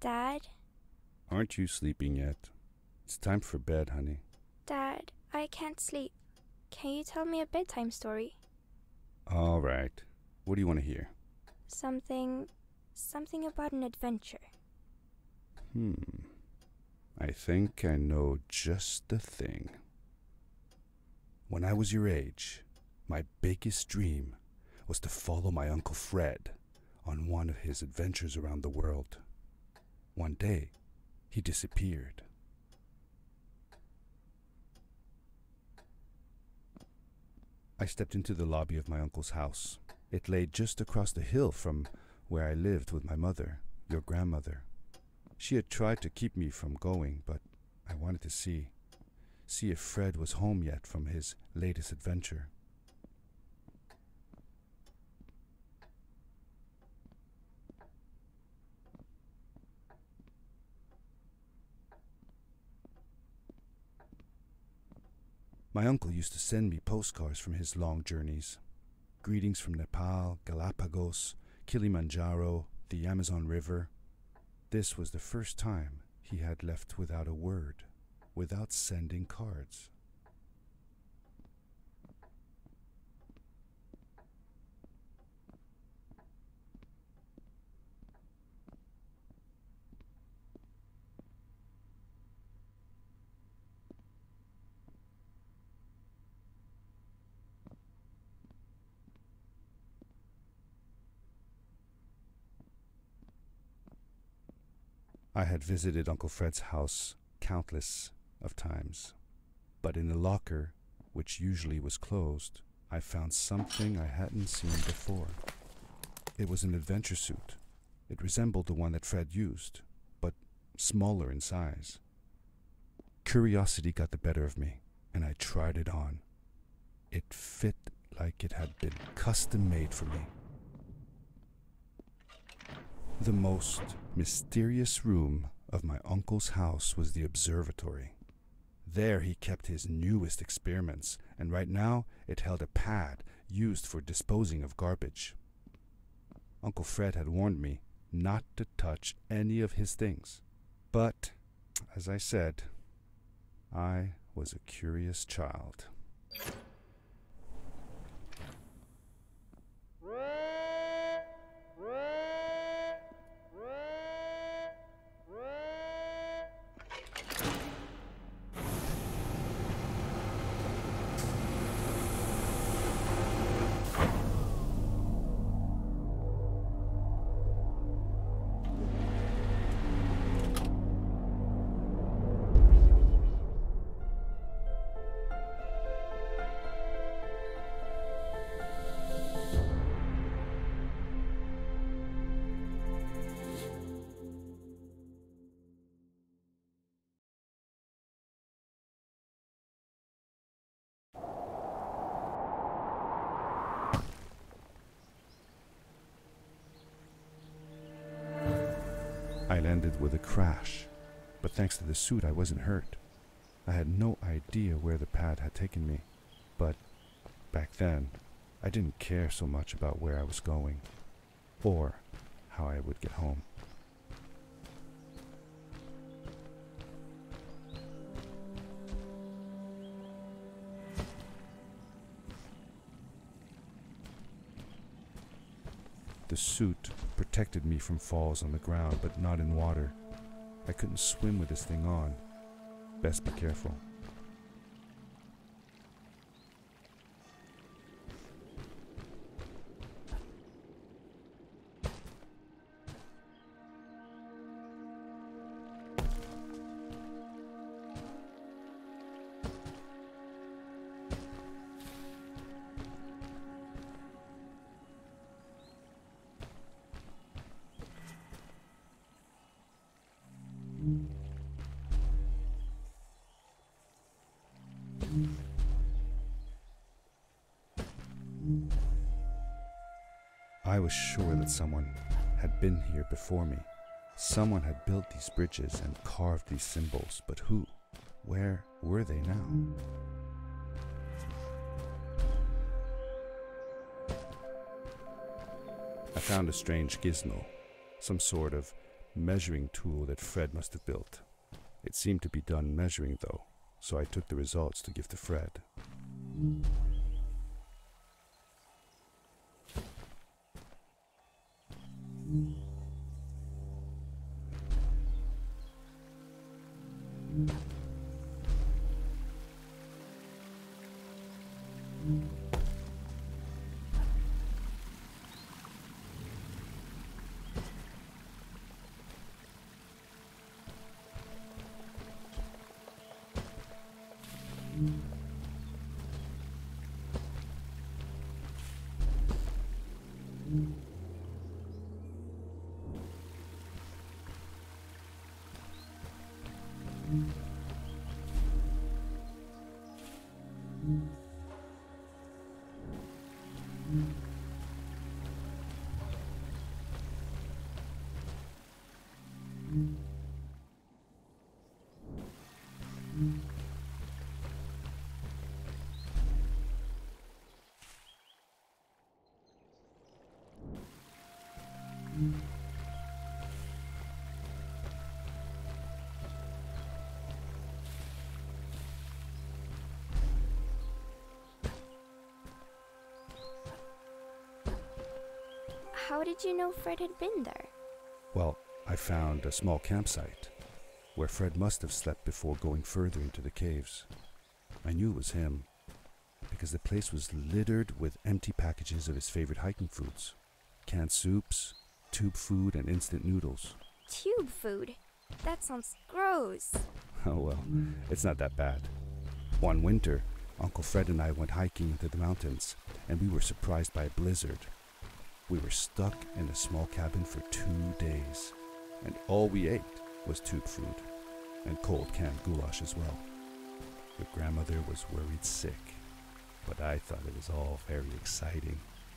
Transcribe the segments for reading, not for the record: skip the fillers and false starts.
Dad? Aren't you sleeping yet? It's time for bed, honey. Dad, I can't sleep. Can you tell me a bedtime story? All right. What do you want to hear? Something about an adventure. I think I know just the thing. When I was your age, my biggest dream was to follow my Uncle Fred on one of his adventures around the world. One day, he disappeared. I stepped into the lobby of my uncle's house. It lay just across the hill from where I lived with my mother, your grandmother. She had tried to keep me from going, but I wanted to see if Fred was home yet from his latest adventure. My uncle used to send me postcards from his long journeys. Greetings from Nepal, Galapagos, Kilimanjaro, the Amazon River. This was the first time he had left without a word, without sending cards. I had visited Uncle Fred's house countless of times, but in the locker, which usually was closed, I found something I hadn't seen before. It was an adventure suit. It resembled the one that Fred used, but smaller in size. Curiosity got the better of me, and I tried it on. It fit like it had been custom made for me. The most mysterious room of my uncle's house was the observatory. There he kept his newest experiments, and right now it held a pad used for disposing of garbage. Uncle Fred had warned me not to touch any of his things. But, as I said, I was a curious child. I landed with a crash, but thanks to the suit I wasn't hurt. I had no idea where the pad had taken me, but back then I didn't care so much about where I was going, or how I would get home. The suit protected me from falls on the ground, but not in water. I couldn't swim with this thing on. Best be careful. I was sure that someone had been here before me. Someone had built these bridges and carved these symbols, but who? Where were they now? I found a strange gizmo, some sort of measuring tool that Fred must have built. It seemed to be done measuring, though, so I took the results to give to Fred. How did you know Fred had been there? Well, I found a small campsite where Fred must have slept before going further into the caves. I knew it was him because the place was littered with empty packages of his favorite hiking foods. Canned soups, tube food, and instant noodles. Tube food? That sounds gross. Oh well, it's not that bad. One winter, Uncle Fred and I went hiking into the mountains, and we were surprised by a blizzard. We were stuck in a small cabin for 2 days, and all we ate was tube food, and cold canned goulash as well. Your grandmother was worried sick, but I thought it was all very exciting.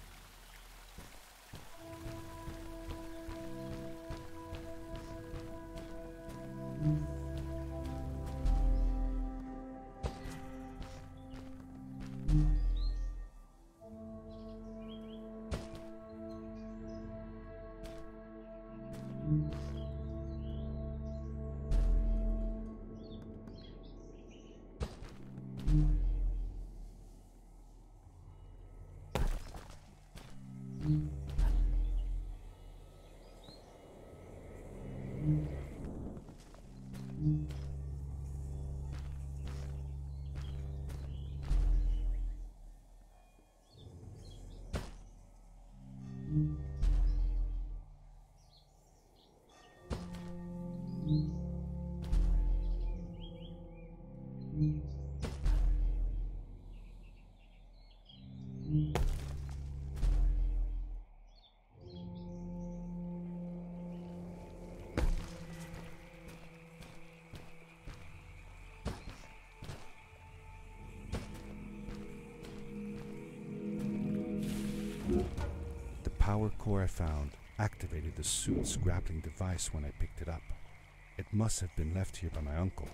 The power core I found activated the suit's grappling device when I picked it up. It must have been left here by my uncle.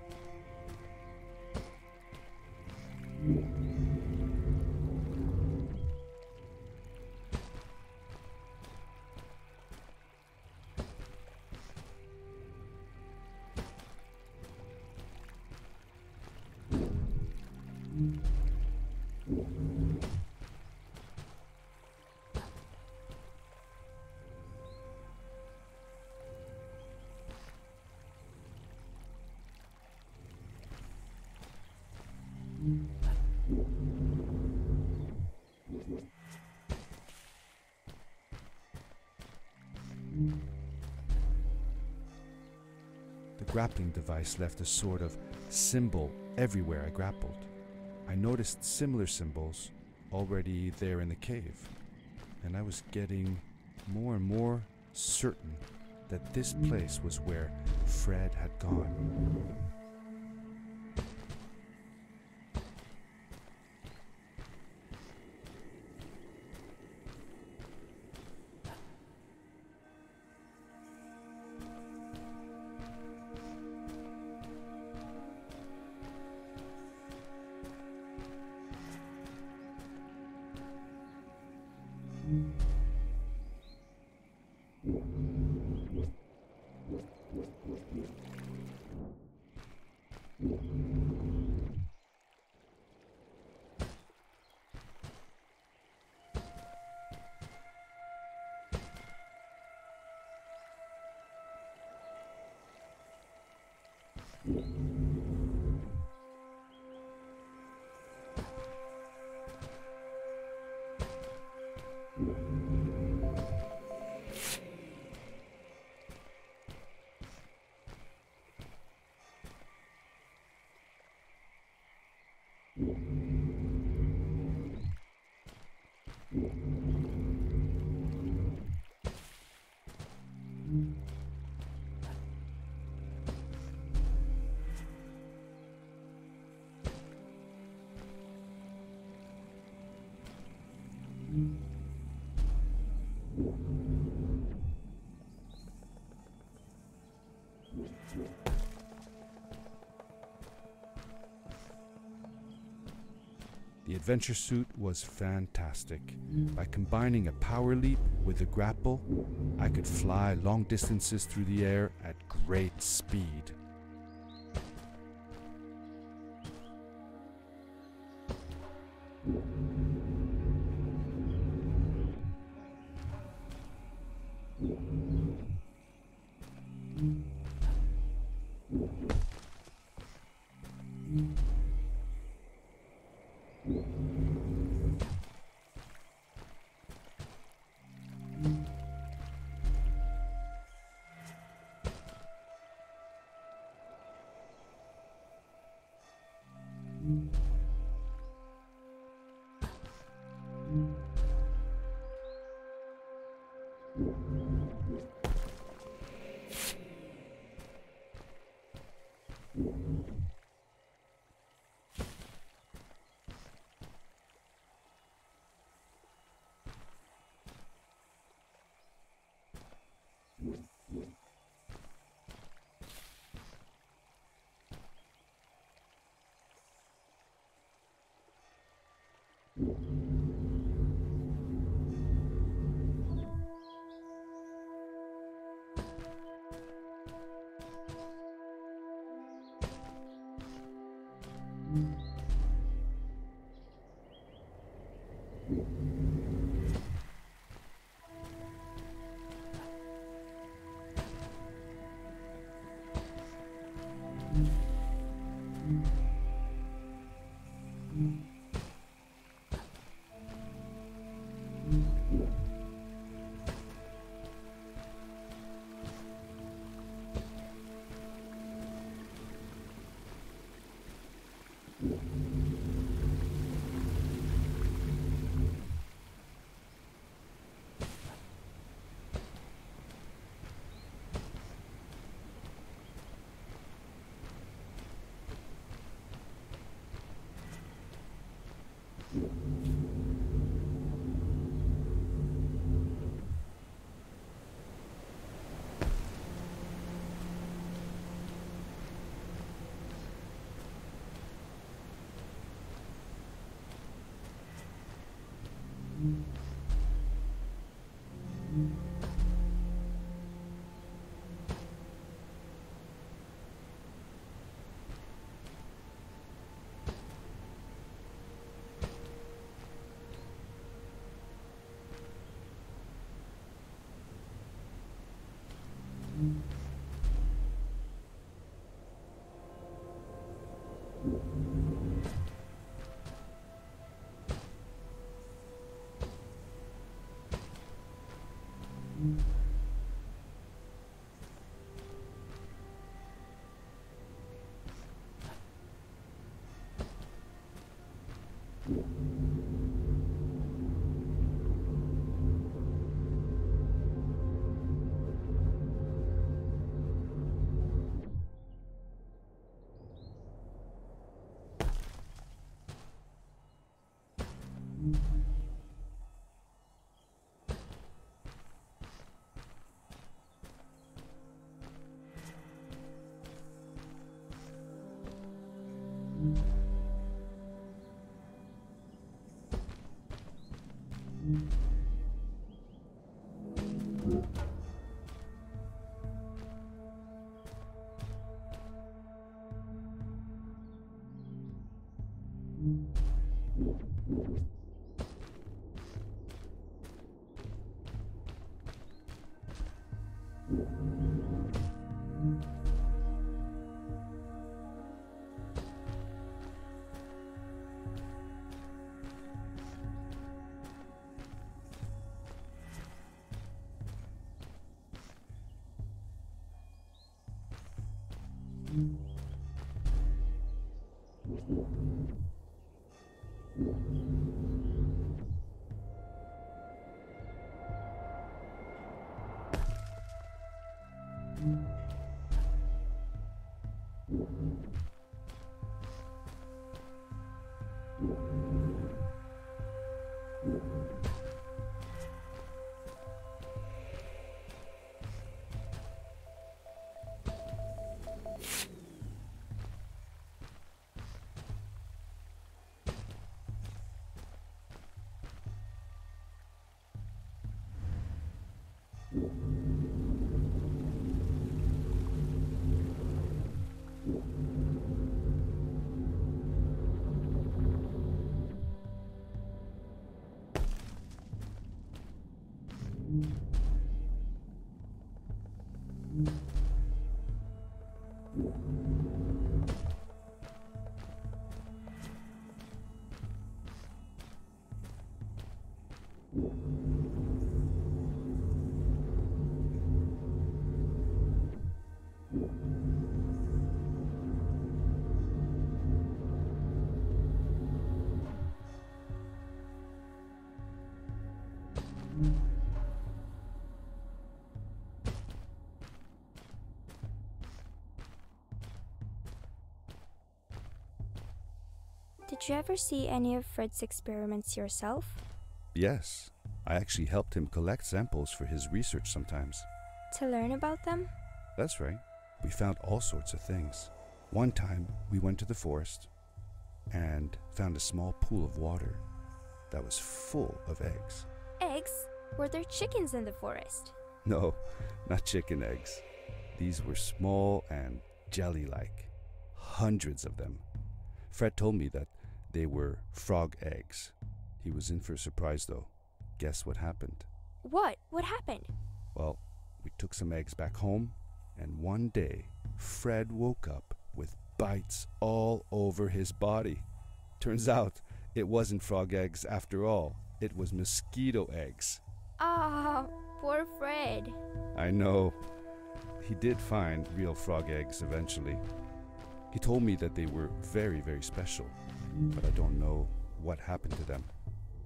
The grappling device left a sort of symbol everywhere I grappled. I noticed similar symbols already there in the cave, and I was getting more and more certain that this place was where Fred had gone. The adventure suit was fantastic. By combining a power leap with a grapple, I could fly long distances through the air at great speed. Did you ever see any of Fred's experiments yourself? Yes, I actually helped him collect samples for his research sometimes. To learn about them? That's right. We found all sorts of things. One time, we went to the forest and found a small pool of water that was full of eggs. Eggs? Were there chickens in the forest? No, not chicken eggs. These were small and jelly-like. Hundreds of them. Fred told me that they were frog eggs. He was in for a surprise, though. Guess what happened? What? What happened? Well, we took some eggs back home, and one day, Fred woke up with bites all over his body. Turns out, it wasn't frog eggs after all. It was mosquito eggs. Ah, poor Fred. I know. He did find real frog eggs eventually. He told me that they were very, very special, but I don't know what happened to them.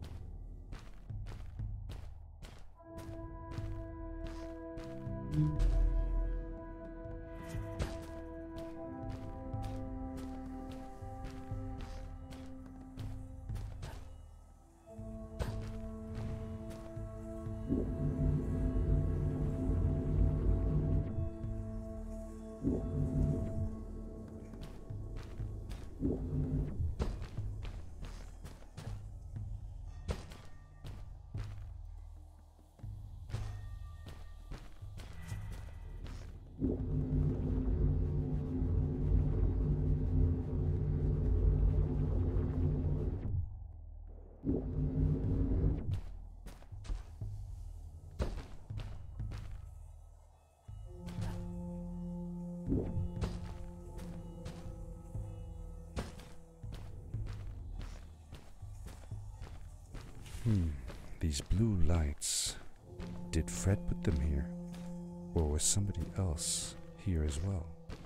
These blue lights. Did Fred put them here? Or was somebody else here as well?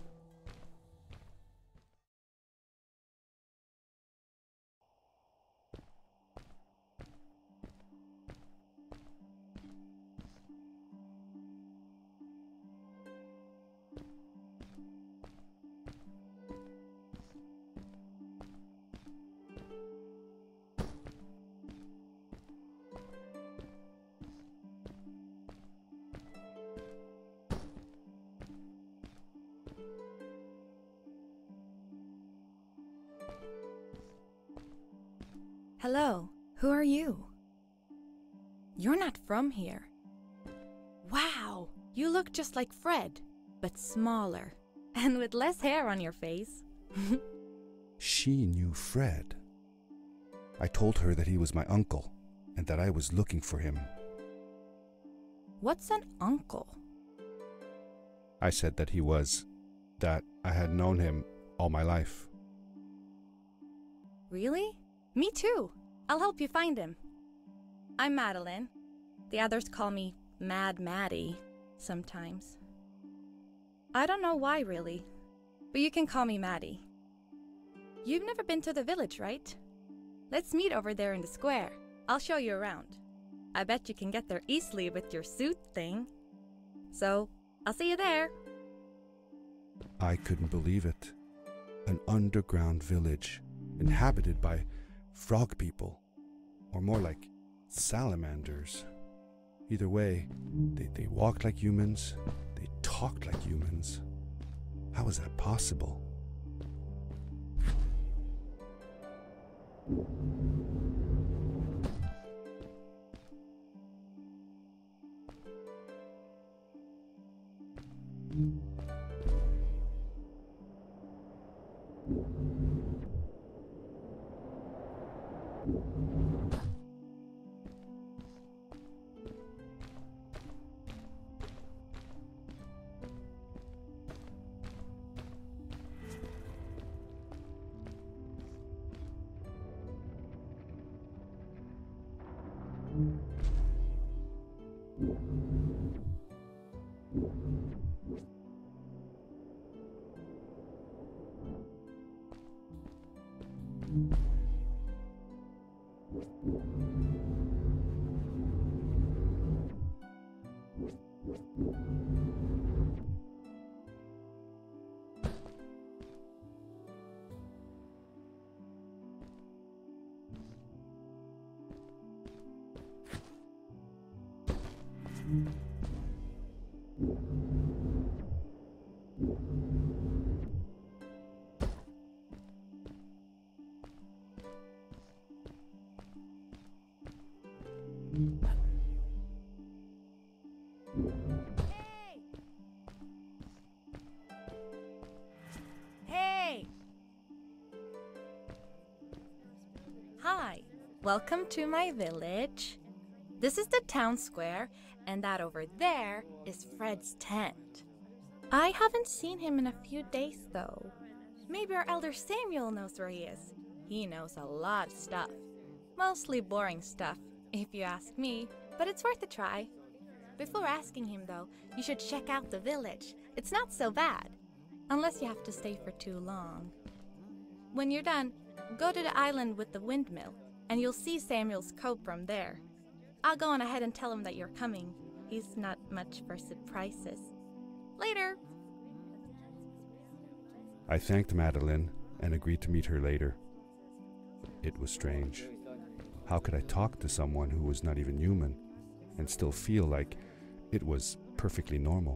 Hello, who are you? You're not from here. Wow, you look just like Fred, but smaller, and with less hair on your face. She knew Fred. I told her that he was my uncle, and that I was looking for him. What's an uncle? I said that that I had known him all my life. Really? Me too. I'll help you find him. I'm Madeline. The others call me Mad Maddie sometimes. I don't know why, really. but you can call me Maddie. You've never been to the village, right? Let's meet over there in the square. I'll show you around. I bet you can get there easily with your suit thing. So, I'll see you there. I couldn't believe it. An underground village, inhabited by frog people, or more like salamanders. Either way, they walked like humans, they talked like humans. How is that possible? Hey! Hi, welcome to my village. This is the town square, and that over there is Fred's tent. I haven't seen him in a few days, though. Maybe our elder Samuel knows where he is. He knows a lot of stuff. Mostly boring stuff, if you ask me, but it's worth a try. Before asking him, though, you should check out the village. It's not so bad, unless you have to stay for too long. When you're done, go to the island with the windmill, and you'll see Samuel's coat from there. I'll go on ahead and tell him that you're coming. He's not much for surprises. Later! I thanked Madeline and agreed to meet her later. It was strange. How could I talk to someone who was not even human and still feel like it was perfectly normal?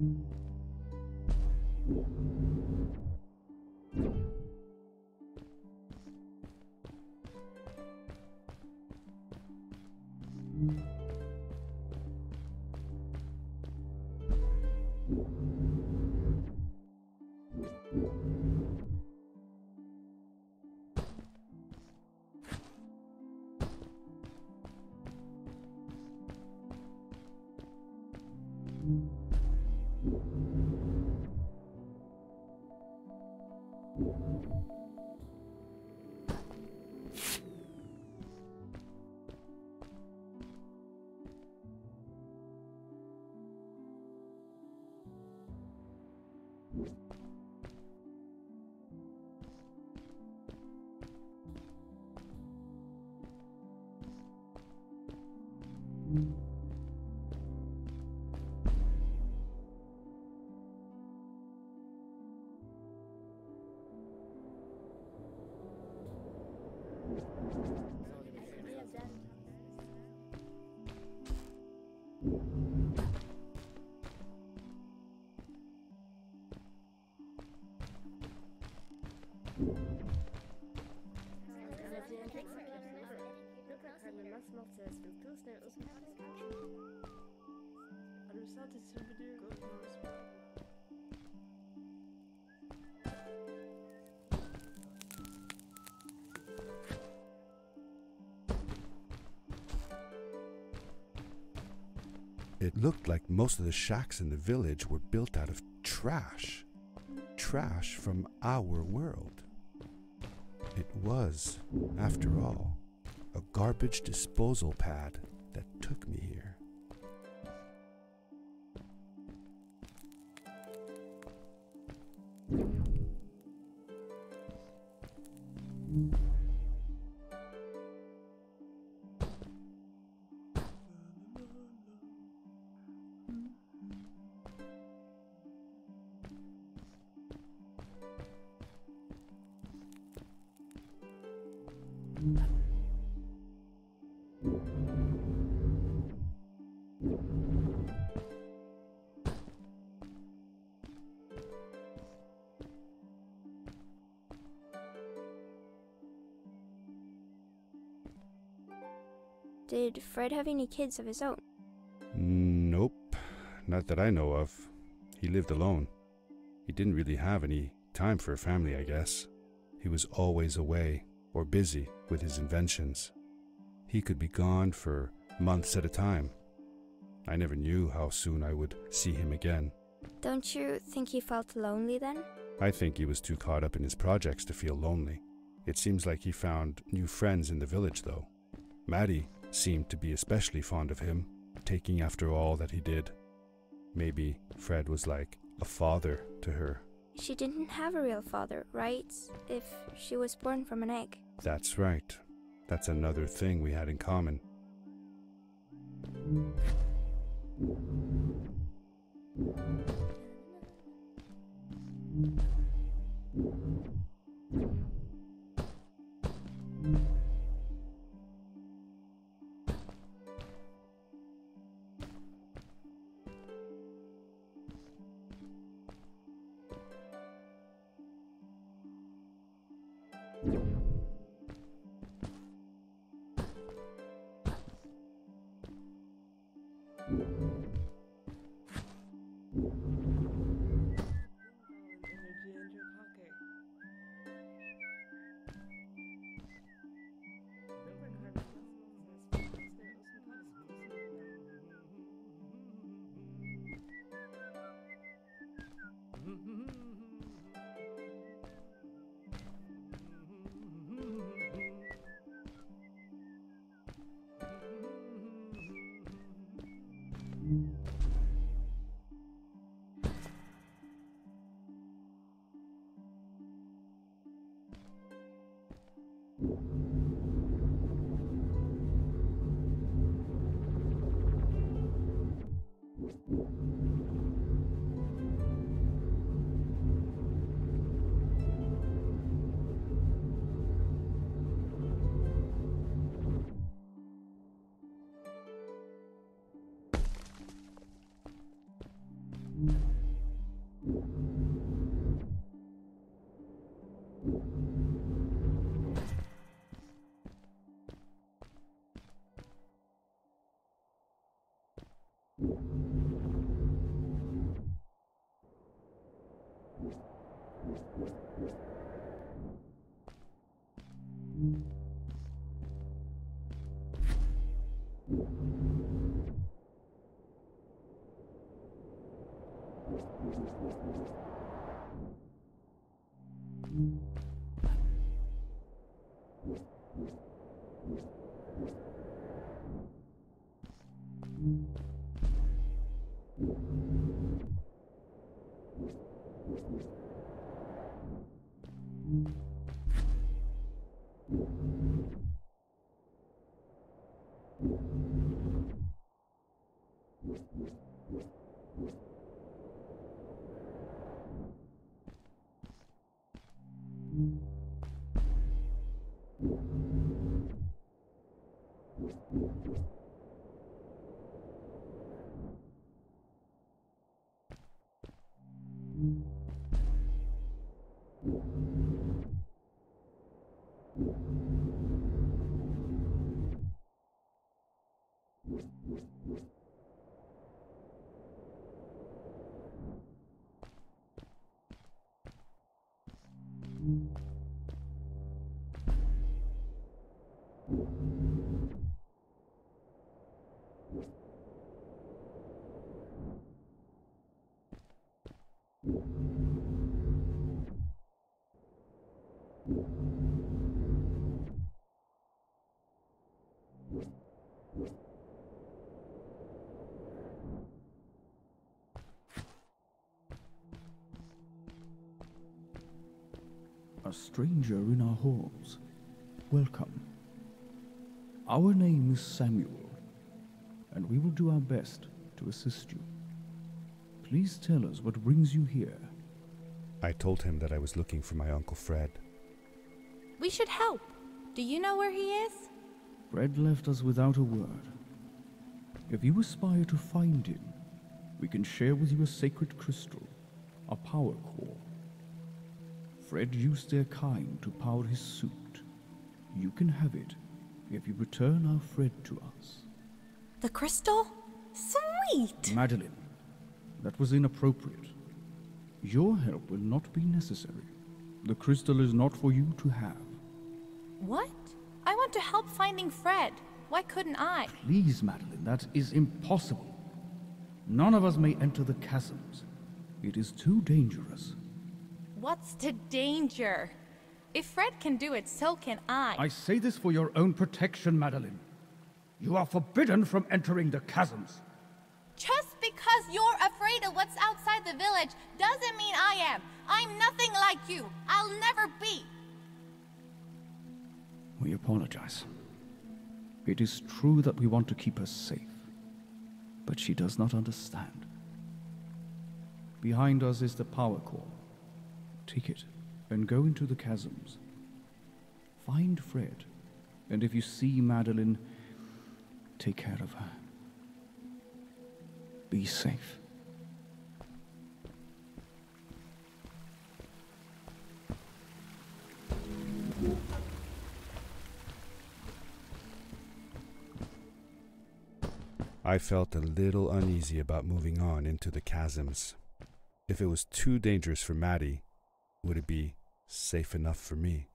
It looked like most of the shacks in the village were built out of trash. Trash from our world. It was, after all, a garbage disposal pad that took me here. Did Fred have any kids of his own? Nope, not that I know of. He lived alone. He didn't really have any time for a family, I guess. He was always away or busy with his inventions. He could be gone for months at a time. I never knew how soon I would see him again. Don't you think he felt lonely then? I think he was too caught up in his projects to feel lonely. It seems like he found new friends in the village, though. Maddie seemed to be especially fond of him, taking after all that he did. Maybe Fred was like a father to her. She didn't have a real father, right? If she was born from an egg. That's right. That's another thing we had in common. A stranger in our halls. Welcome. Our name is Samuel, and we will do our best to assist you. Please tell us what brings you here. I told him that I was looking for my Uncle Fred. We should help. Do you know where he is? Fred left us without a word. If you aspire to find him, we can share with you a sacred crystal, a power core. Fred used their kind to power his suit. You can have it if you return our Fred to us. The crystal? Sweet! Madeline, that was inappropriate. Your help will not be necessary. The crystal is not for you to have. What? I want to help finding Fred. Why couldn't I? Please, Madeline, that is impossible. None of us may enter the chasms. It is too dangerous. What's the danger? If Fred can do it, so can I. I say this for your own protection, Madeline. You are forbidden from entering the chasms. Just because you're afraid of what's outside the village doesn't mean I am. I'm nothing like you. I'll never be. We apologize. It is true that we want to keep her safe, but she does not understand. Behind us is the power core. Take it and go into the chasms. Find Fred, and if you see Madeline, take care of her. Be safe. I felt a little uneasy about moving on into the chasms. If it was too dangerous for Maddie, would it be safe enough for me?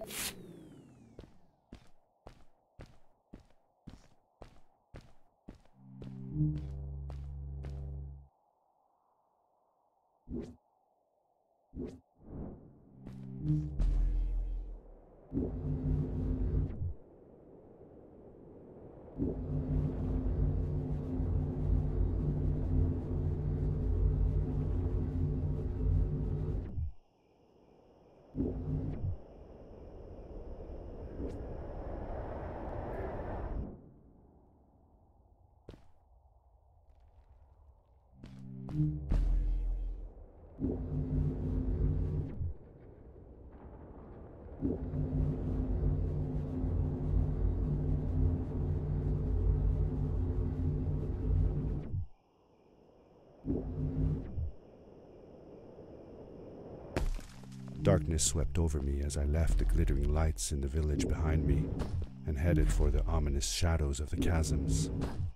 Darkness swept over me as I left the glittering lights in the village behind me and headed for the ominous shadows of the chasms.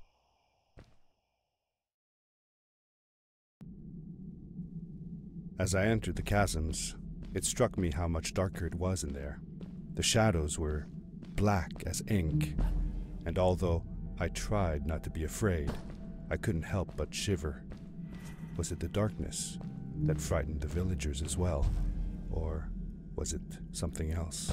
As I entered the chasms, it struck me how much darker it was in there. The shadows were black as ink, and although I tried not to be afraid, I couldn't help but shiver. Was it the darkness that frightened the villagers as well? Or was it something else?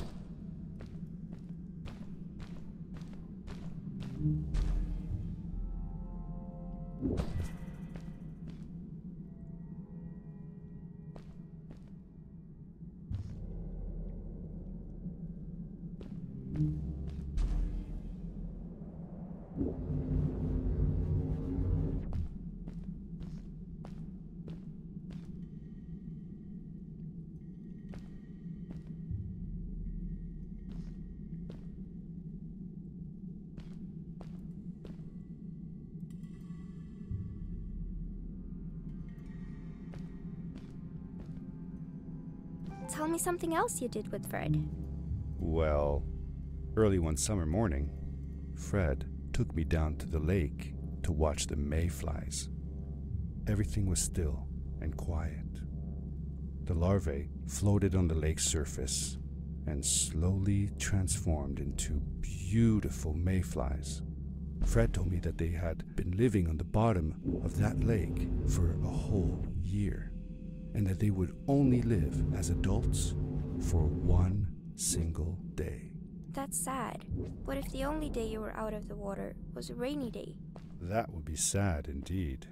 Tell me something else you did with Fred. Well, early one summer morning, Fred took me down to the lake to watch the mayflies. Everything was still and quiet. The larvae floated on the lake's surface and slowly transformed into beautiful mayflies. Fred told me that they had been living on the bottom of that lake for a whole year, and that they would only live as adults for one single day. That's sad. What if the only day you were out of the water was a rainy day? That would be sad indeed.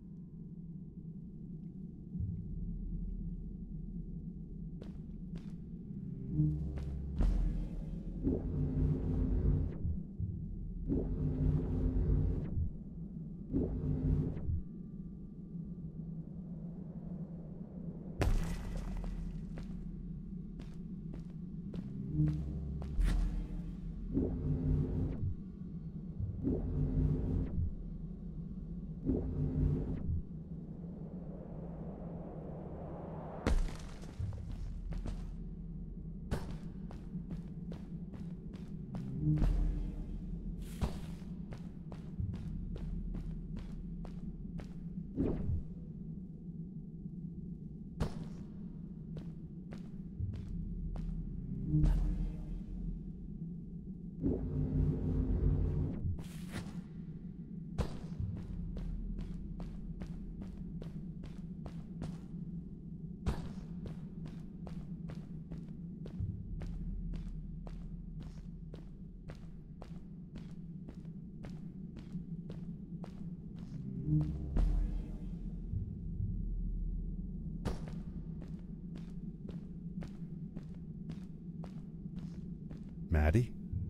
Maddie?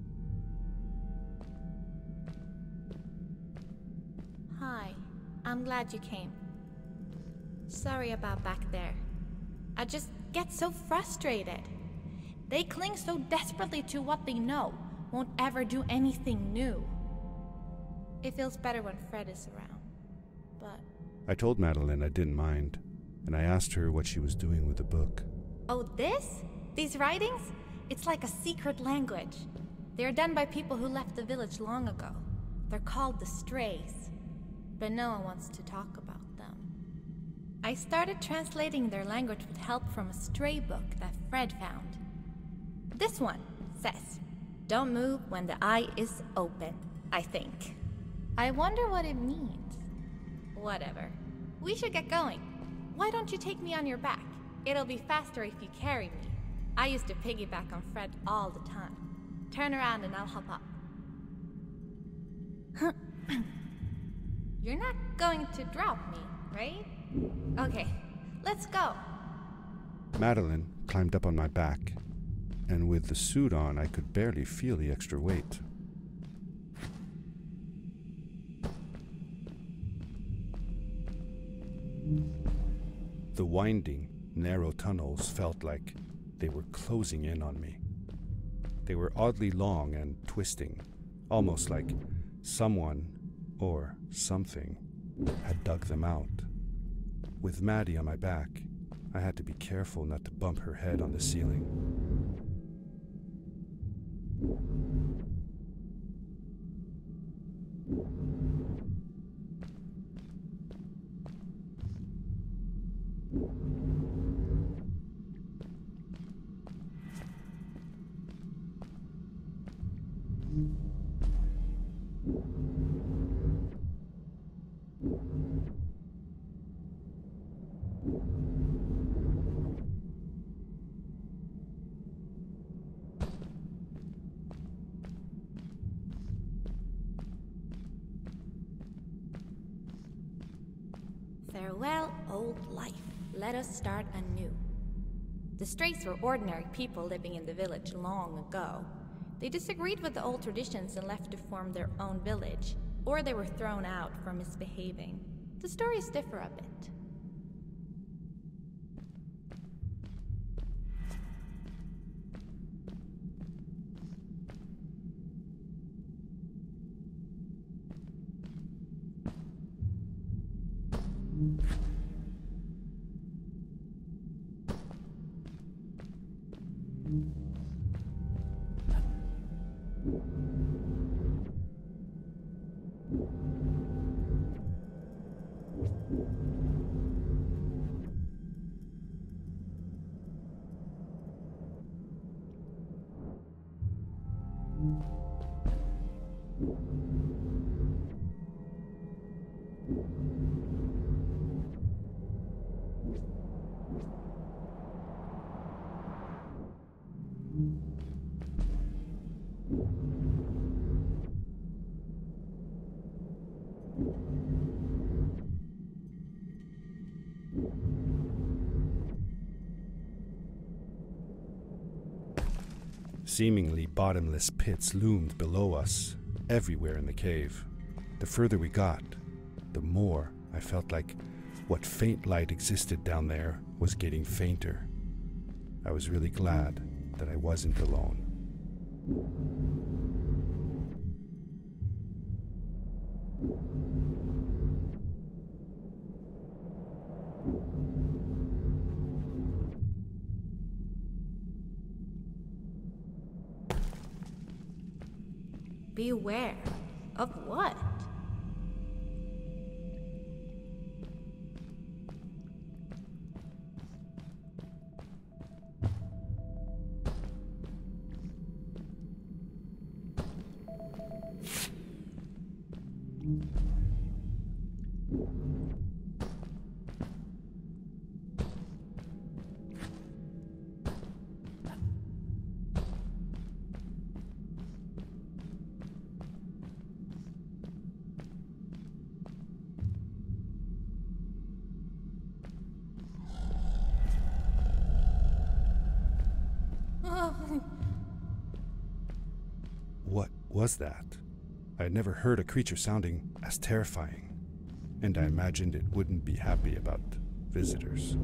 Hi, I'm glad you came. Sorry about back there. I just get so frustrated. They cling so desperately to what they know, won't ever do anything new. It feels better when Fred is around, but... I told Madeline I didn't mind, and I asked her what she was doing with the book. Oh, this? These writings? It's like a secret language. They're done by people who left the village long ago. They're called the Strays, but no one wants to talk about them. I started translating their language with help from a stray book that Fred found. This one says, "Don't move when the eye is open," I think. I wonder what it means. Whatever. We should get going. Why don't you take me on your back? It'll be faster if you carry me. I used to piggyback on Fred all the time. Turn around and I'll hop up. You're not going to drop me, right? Okay, let's go. Madeline climbed up on my back, and with the suit on, I could barely feel the extra weight. The winding, narrow tunnels felt like they were closing in on me. They were oddly long and twisting, almost like someone or something had dug them out. With Maddie on my back, I had to be careful not to bump her head on the ceiling. Farewell, old life. Let us start anew. The Strays were ordinary people living in the village long ago. They disagreed with the old traditions and left to form their own village, or they were thrown out for misbehaving. The stories differ a bit. Seemingly bottomless pits loomed below us, everywhere in the cave. The further we got, the more I felt like what faint light existed down there was getting fainter. I was really glad that I wasn't alone. Beware of what? What was that? I had never heard a creature sounding as terrifying, and I imagined it wouldn't be happy about visitors.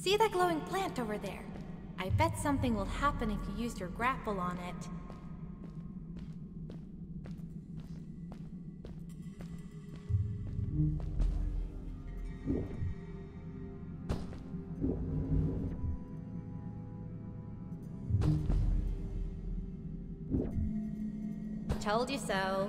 See that glowing plant over there? I bet something will happen if you use your grapple on it. Told you so.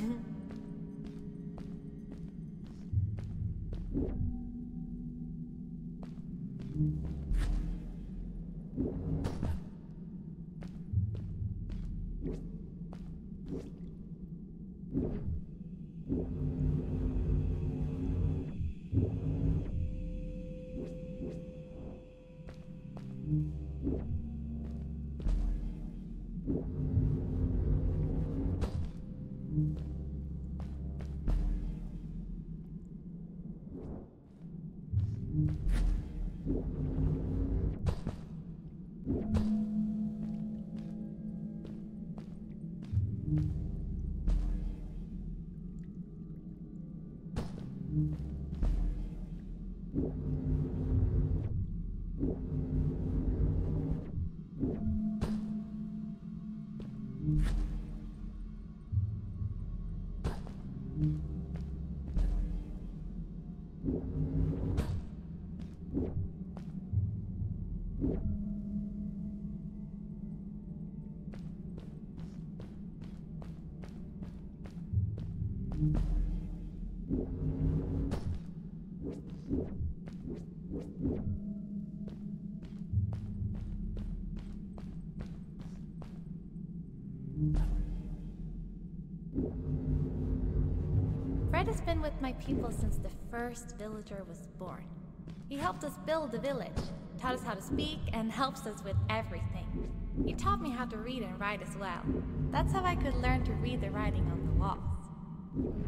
Fred has been with my people since the first villager was born. He helped us build the village, taught us how to speak, and helps us with everything. He taught me how to read and write as well. That's how I could learn to read the writing on the walls.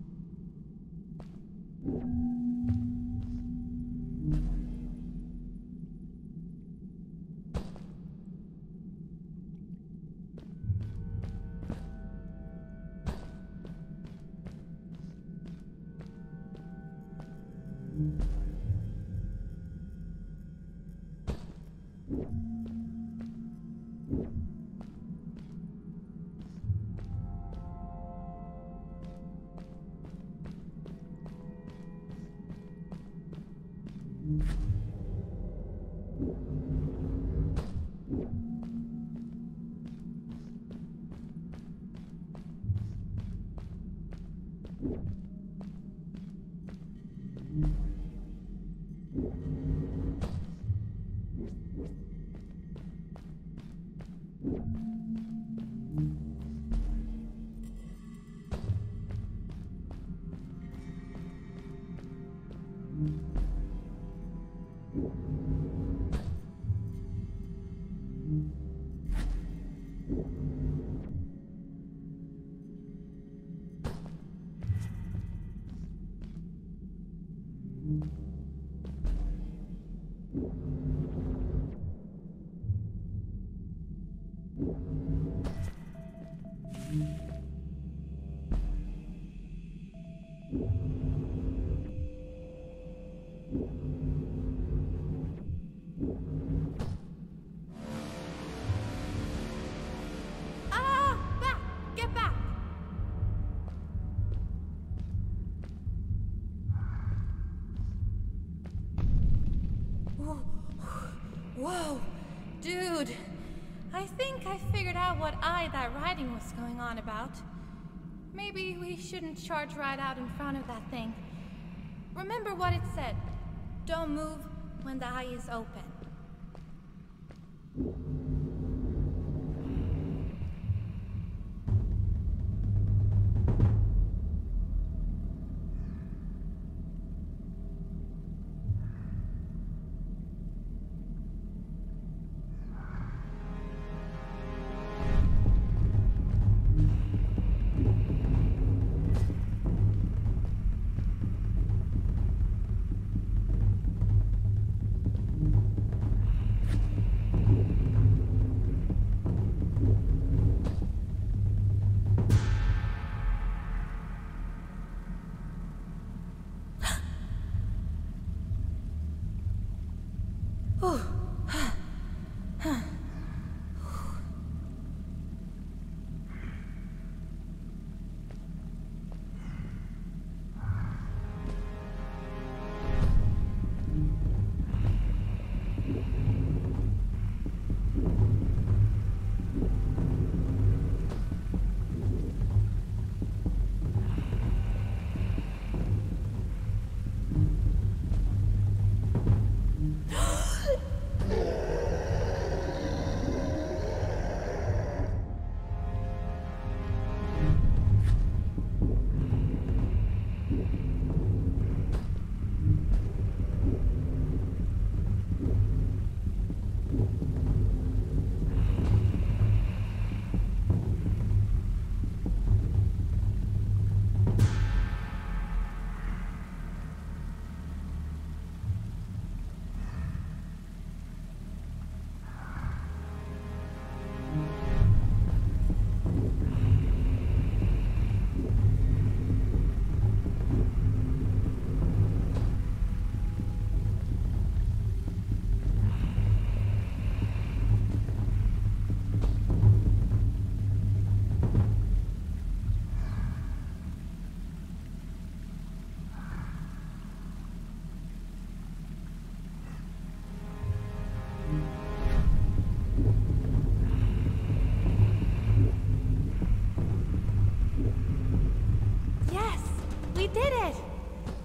Whoa, dude. I think I figured out what that writing was going on about. Maybe we shouldn't charge right out in front of that thing. Remember what it said. Don't move when the eye is open.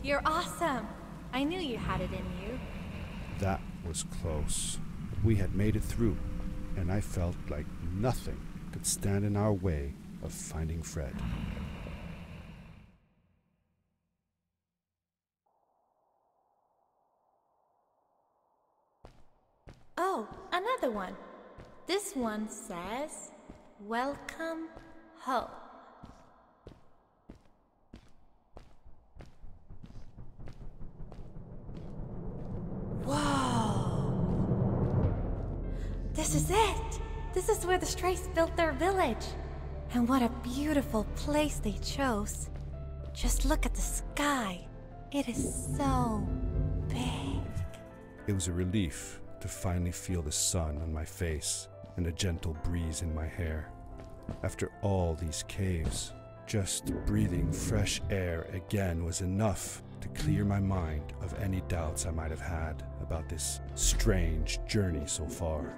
You're awesome. I knew you had it in you. That was close. We had made it through, and I felt like nothing could stand in our way of finding Fred. Oh, another one. This one says, "Welcome home." Whoa! This is it! This is where the Strays built their village. And what a beautiful place they chose. Just look at the sky. It is so big. It was a relief to finally feel the sun on my face and a gentle breeze in my hair. After all these caves, just breathing fresh air again was enough to clear my mind of any doubts I might have had about this strange journey so far.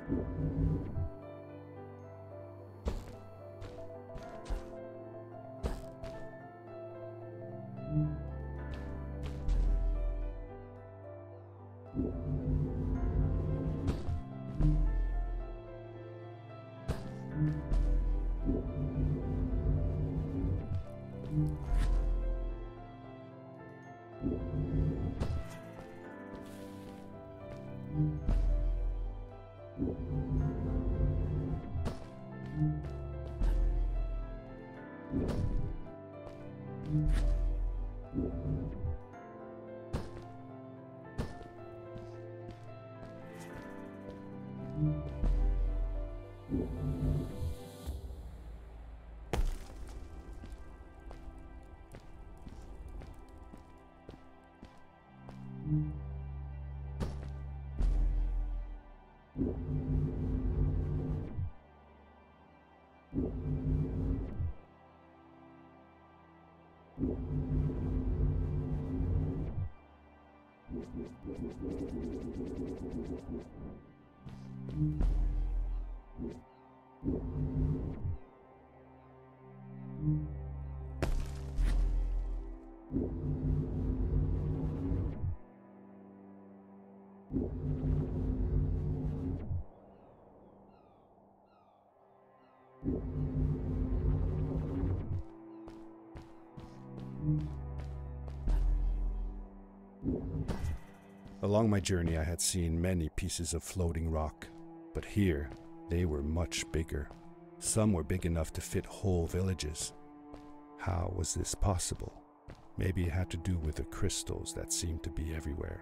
Along my journey, I had seen many pieces of floating rock, but here they were much bigger. Some were big enough to fit whole villages. How was this possible? Maybe it had to do with the crystals that seemed to be everywhere.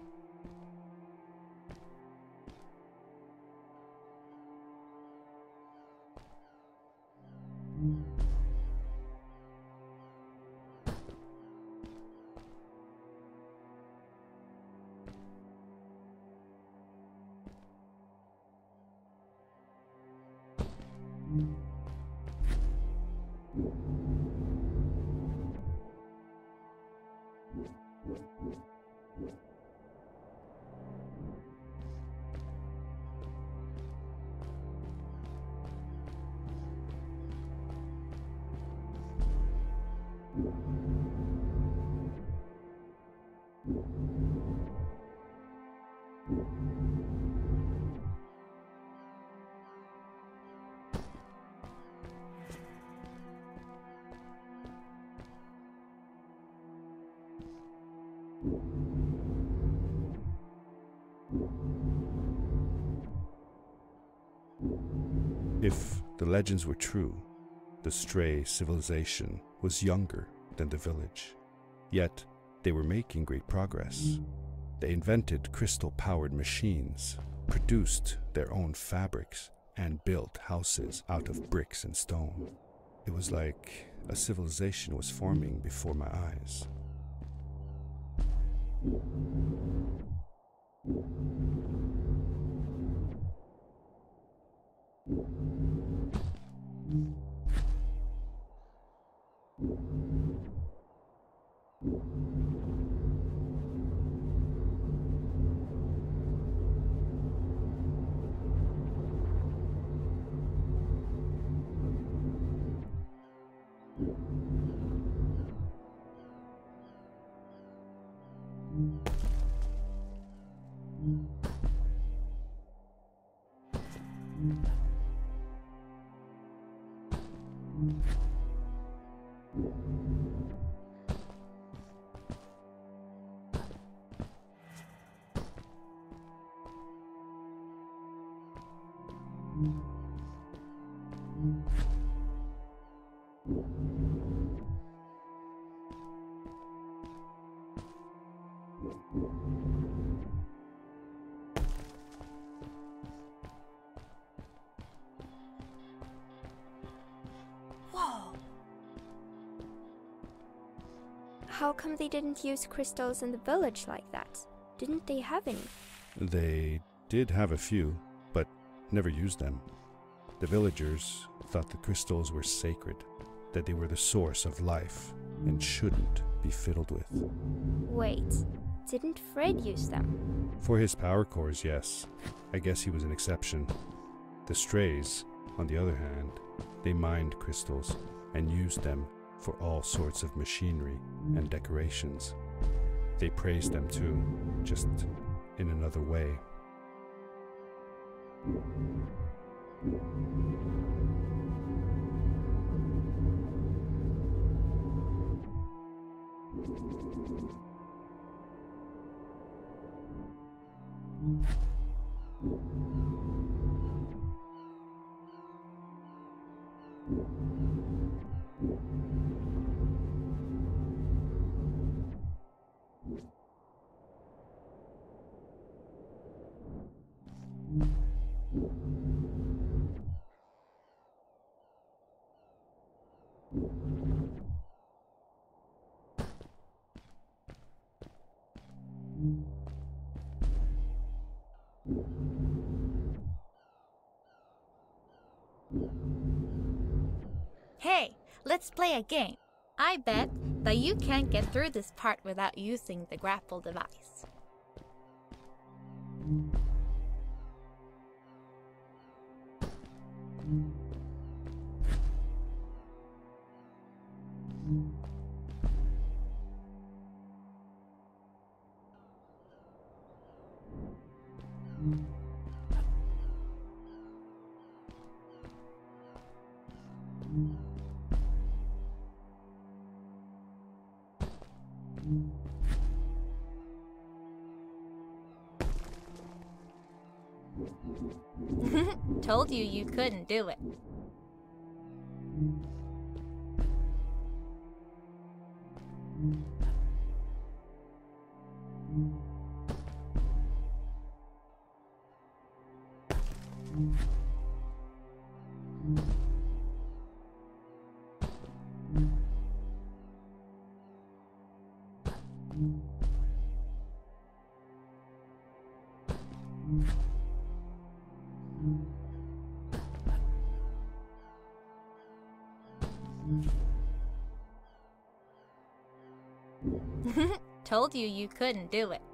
If the legends were true, the Stray civilization was younger than the village. Yet, they were making great progress. They invented crystal-powered machines, produced their own fabrics, and built houses out of bricks and stone. It was like a civilization was forming before my eyes. Whoa! How come they didn't use crystals in the village like that? Didn't they have any? They did have a few, but never used them. The villagers thought the crystals were sacred, that they were the source of life and shouldn't be fiddled with. Wait, didn't Fred use them? For his power cores, yes. I guess he was an exception. The Strays, on the other hand, they mined crystals and used them for all sorts of machinery and decorations. They praised them too, just in another way. Hey, let's play a game. I bet that you can't get through this part without using the grapple device. Told you you couldn't do it. Told you you couldn't do it.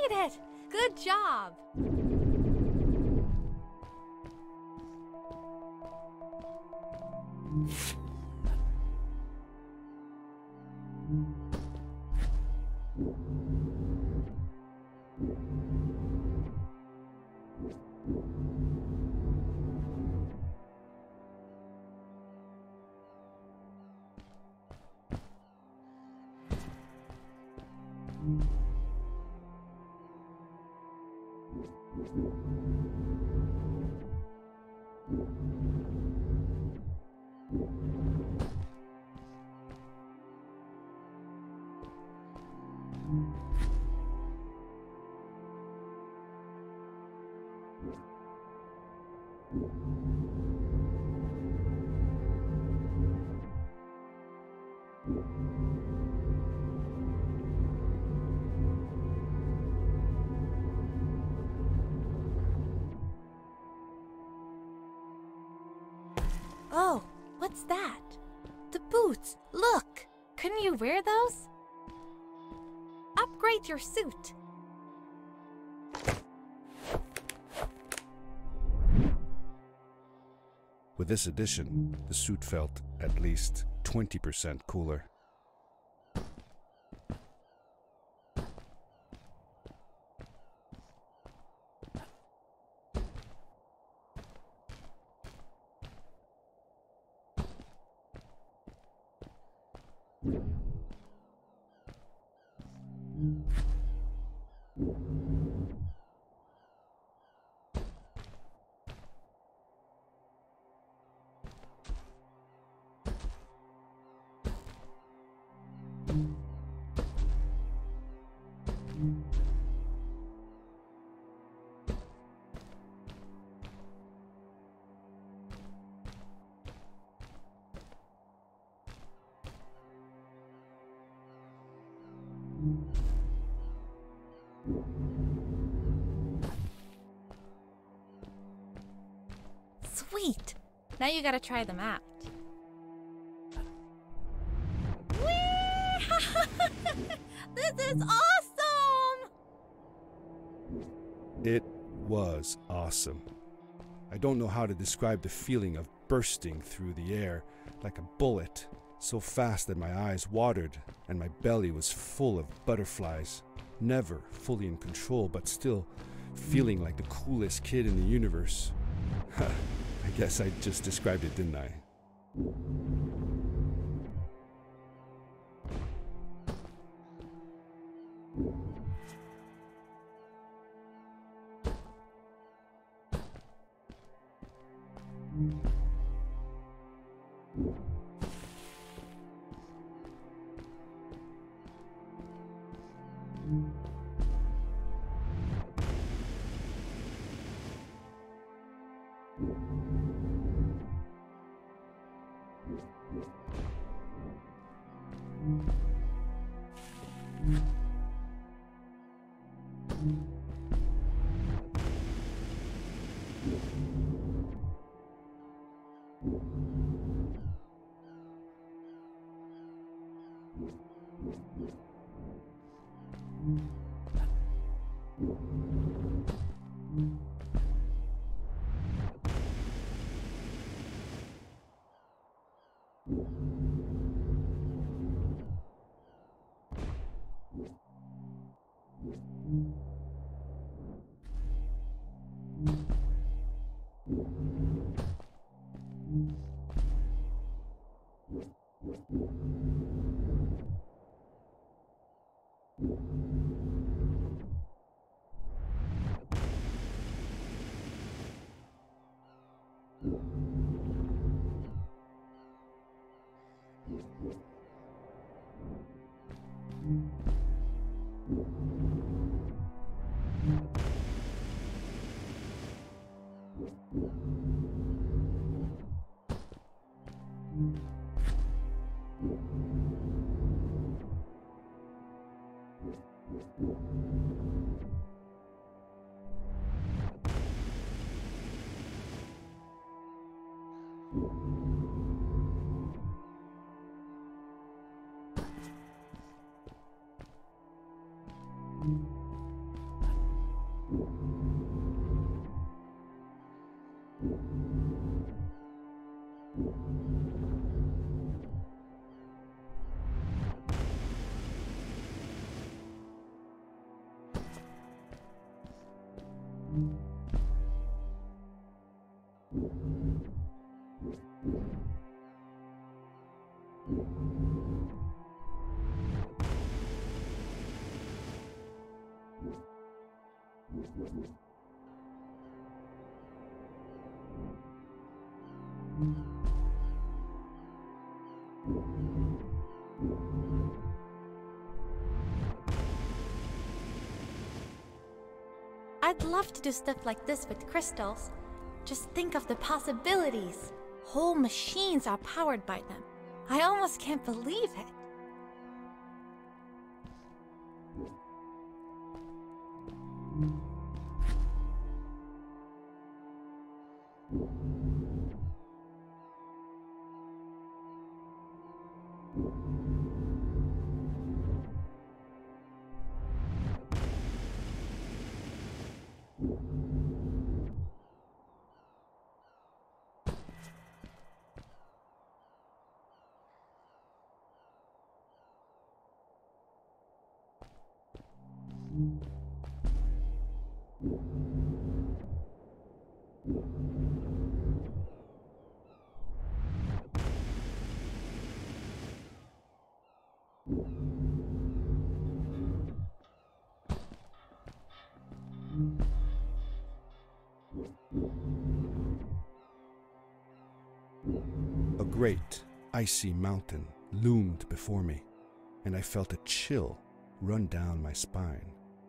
made it! Good job! Oh, what's that? The boots! Look! Couldn't you wear those? Upgrade your suit! With this addition, the suit felt at least 20% cooler. Sweet! Now you gotta try them out. This is awesome! It was awesome. I don't know how to describe the feeling of bursting through the air like a bullet, so fast that my eyes watered and my belly was full of butterflies. Never fully in control, but still feeling like the coolest kid in the universe. I guess I just described it, didn't I? I'd love to do stuff like this with crystals. Just think of the possibilities. Whole machines are powered by them. I almost can't believe it. A great, icy mountain loomed before me, and I felt a chill run down my spine.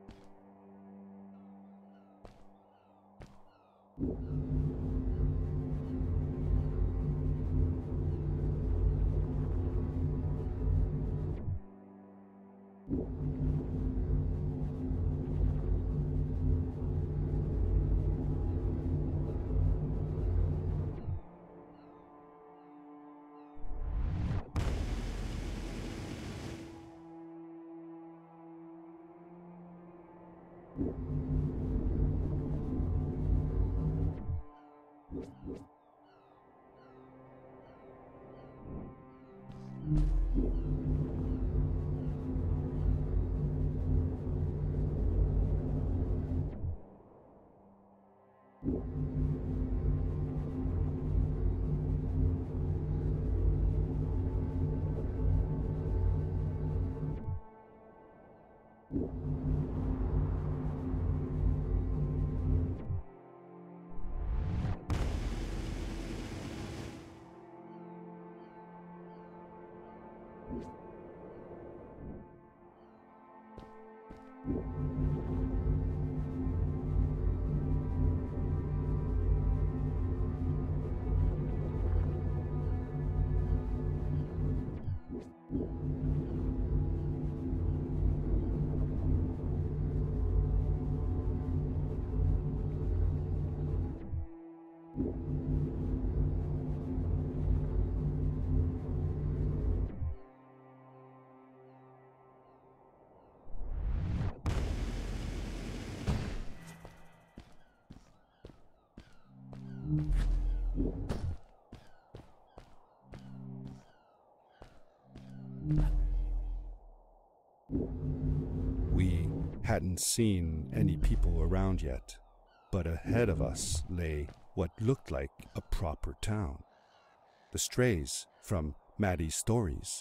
We hadn't seen any people around yet, but ahead of us lay what looked like a proper town. The strays from Maddie's stories.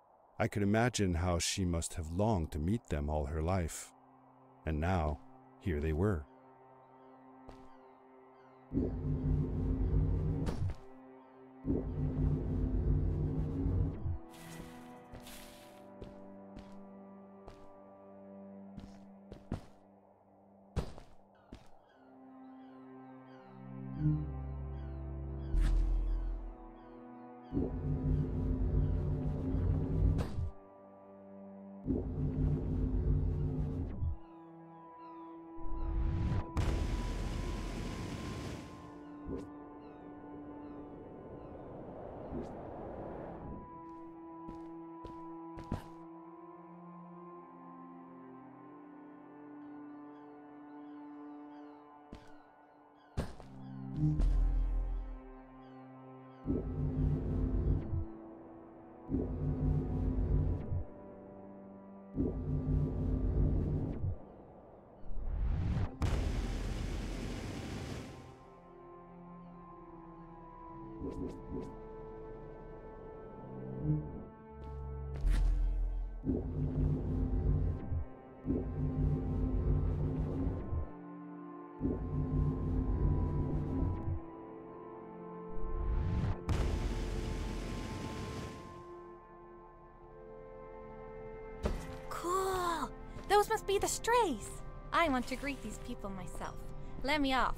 I could imagine how she must have longed to meet them all her life. And now, here they were. Cool! Those must be the strays. I want to greet these people myself. Let me off.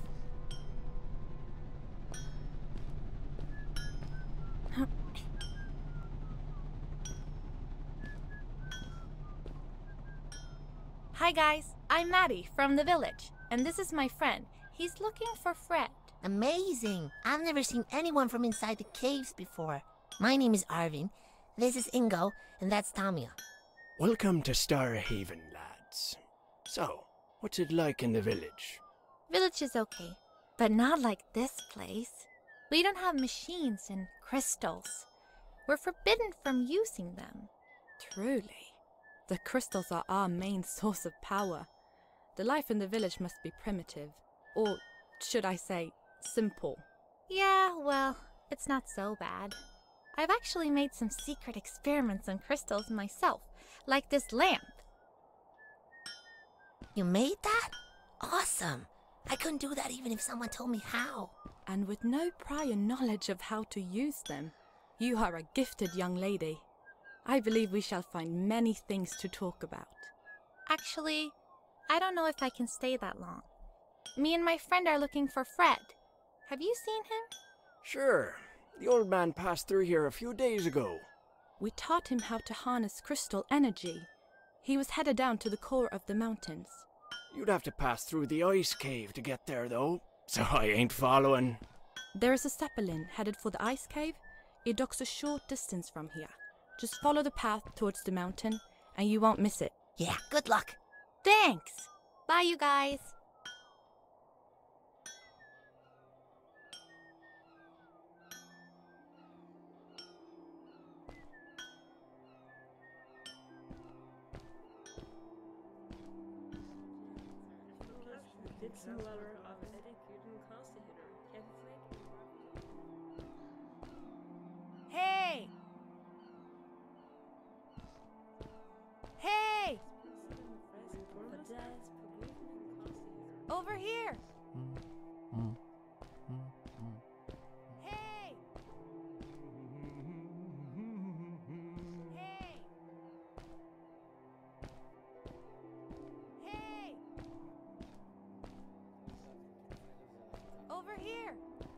Hi guys, I'm Maddie from the village, and this is my friend. He's looking for Fred. Amazing! I've never seen anyone from inside the caves before. My name is Arvin, this is Ingo, and that's Tamia. Welcome to Starhaven, lads. So, what's it like in the village? Village is okay, but not like this place. We don't have machines and crystals. We're forbidden from using them. Truly. The crystals are our main source of power. The life in the village must be primitive. Or, should I say, simple. Yeah, well, it's not so bad. I've actually made some secret experiments on crystals myself, like this lamp. You made that? Awesome! I couldn't do that even if someone told me how. And with no prior knowledge of how to use them, you are a gifted young lady. I believe we shall find many things to talk about. Actually, I don't know if I can stay that long. Me and my friend are looking for Fred. Have you seen him? Sure. The old man passed through here a few days ago. We taught him how to harness crystal energy. He was headed down to the core of the mountains. You'd have to pass through the ice cave to get there, though, so I ain't following. There is a Zeppelin headed for the ice cave. It docks a short distance from here. Just follow the path towards the mountain, and you won't miss it. Yeah, good luck. Thanks! Bye, you guys! Hey! Hey! Over here! Hey! Hey! Hey! Over here!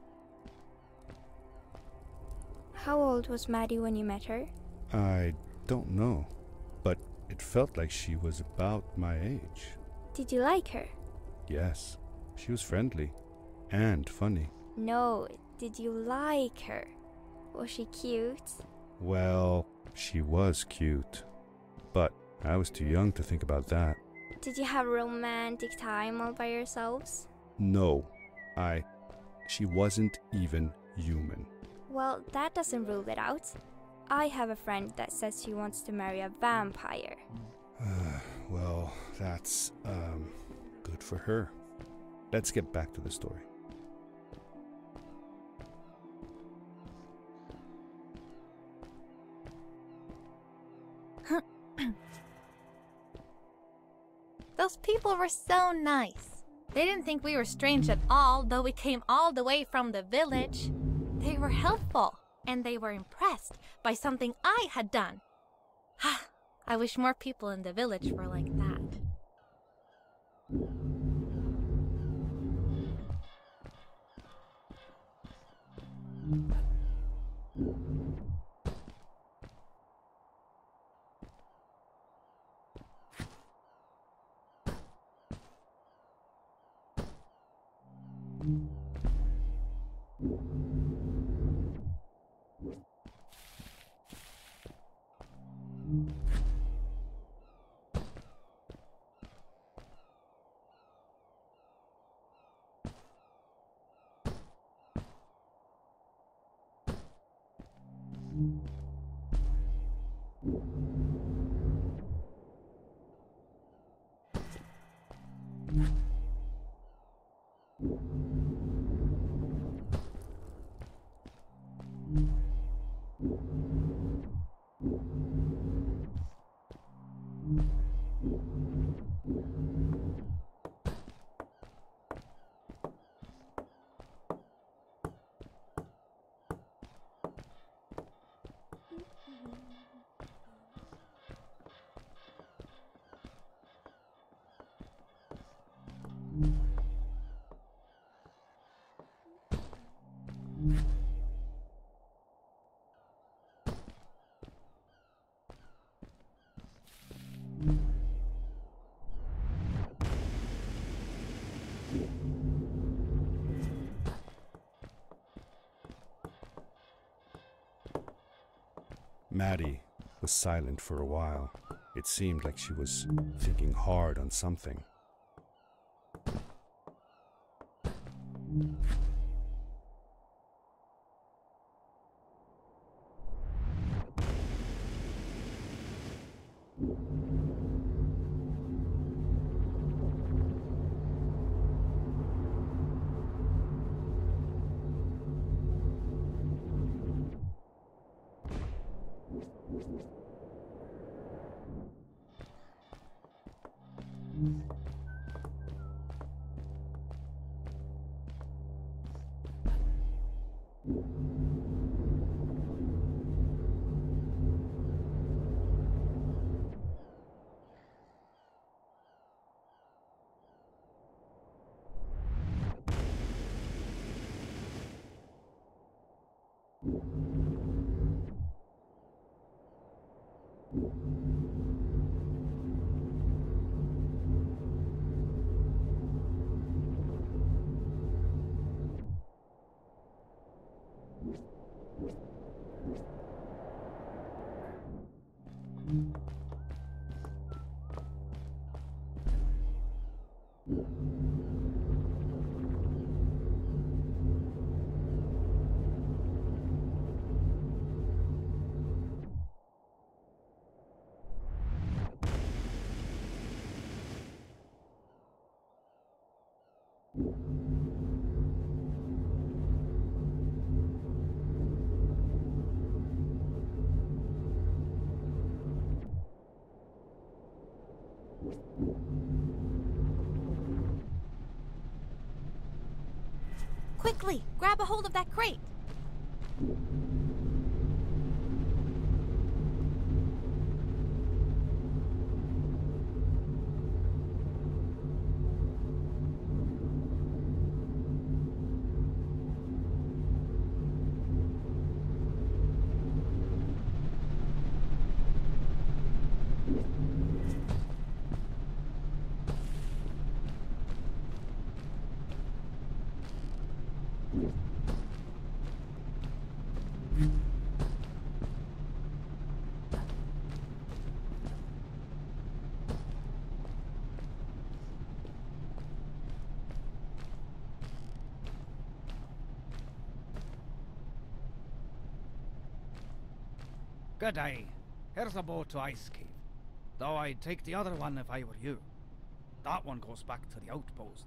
How old was Maddie when you met her? I don't know, but it felt like she was about my age. Did you like her? Yes, she was friendly and funny. No, did you like her? Was she cute? Well, she was cute, but I was too young to think about that. Did you have a romantic time all by yourselves? No, she wasn't even human. Well, that doesn't rule it out. I have a friend that says she wants to marry a vampire. Well, that's, good for her. Let's get back to the story. Those people were so nice. They didn't think we were strange at all, though we came all the way from the village. They were helpful, and they were impressed by something I had done. I wish more people in the village were like that. Maddie was silent for a while. It seemed like she was thinking hard on something. Quickly, grab a hold of that crate. Good day. Here's a boat to Ice Cave. Though I'd take the other one if I were you. That one goes back to the outpost.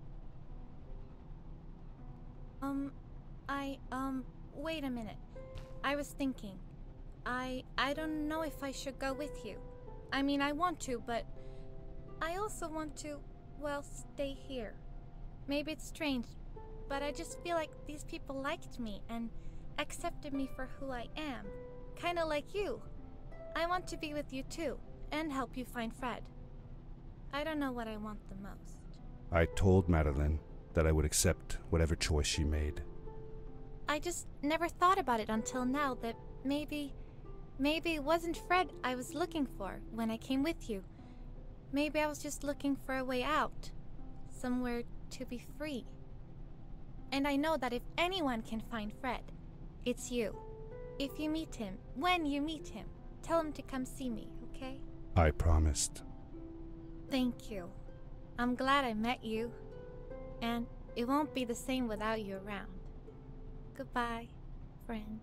Wait a minute. I was thinking. I don't know if I should go with you. I mean, I want to, but I also want to, well, stay here. Maybe it's strange, but I just feel like these people liked me and accepted me for who I am. Kinda like you. I want to be with you too, and help you find Fred. I don't know what I want the most. I told Madeline that I would accept whatever choice she made. I just never thought about it until now that maybe it wasn't Fred I was looking for when I came with you. Maybe I was just looking for a way out. Somewhere to be free. And I know that if anyone can find Fred, it's you. If you meet him, when you meet him, tell him to come see me, okay? I promised. Thank you. I'm glad I met you. And it won't be the same without you around. Goodbye, friend.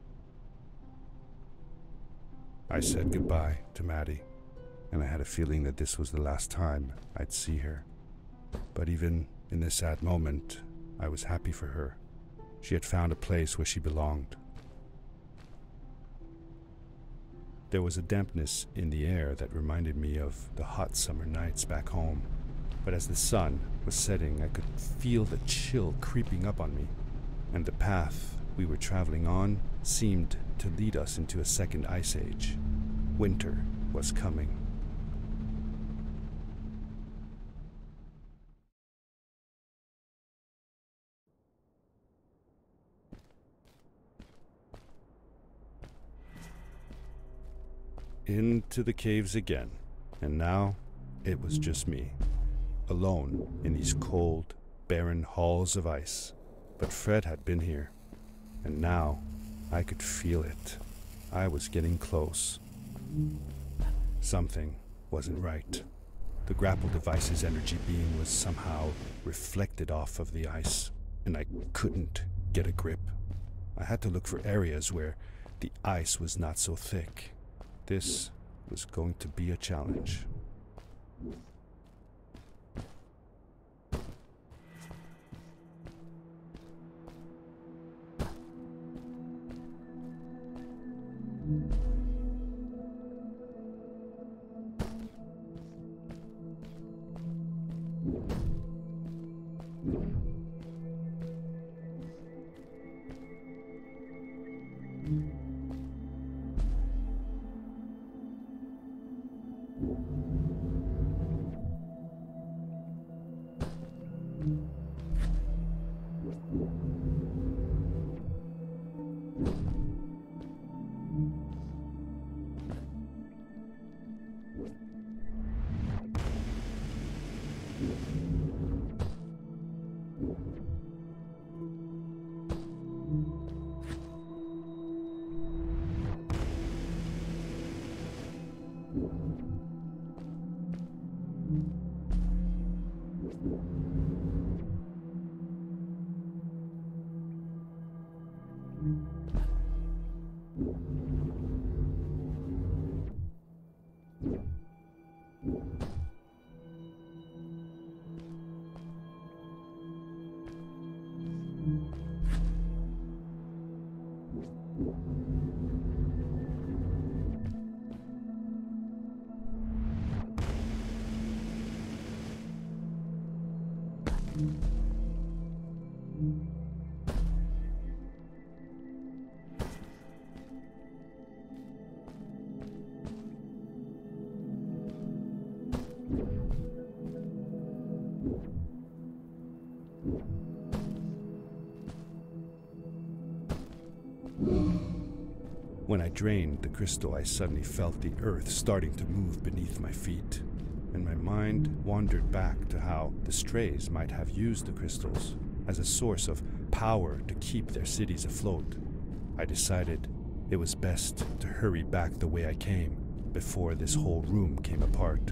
I said goodbye to Maddie, and I had a feeling that this was the last time I'd see her. But even in this sad moment, I was happy for her. She had found a place where she belonged. There was a dampness in the air that reminded me of the hot summer nights back home. But as the sun was setting, I could feel the chill creeping up on me, and the path we were traveling on seemed to lead us into a second ice age. Winter was coming. Into the caves again, and now it was just me, alone in these cold, barren halls of ice. But Fred had been here, and now I could feel it. I was getting close. Something wasn't right. The grapple device's energy beam was somehow reflected off of the ice, and I couldn't get a grip. I had to look for areas where the ice was not so thick. This was going to be a challenge. When I drained the crystal, I suddenly felt the earth starting to move beneath my feet, and my mind wandered back to how the Strays might have used the crystals as a source of power to keep their cities afloat. I decided it was best to hurry back the way I came before this whole room came apart.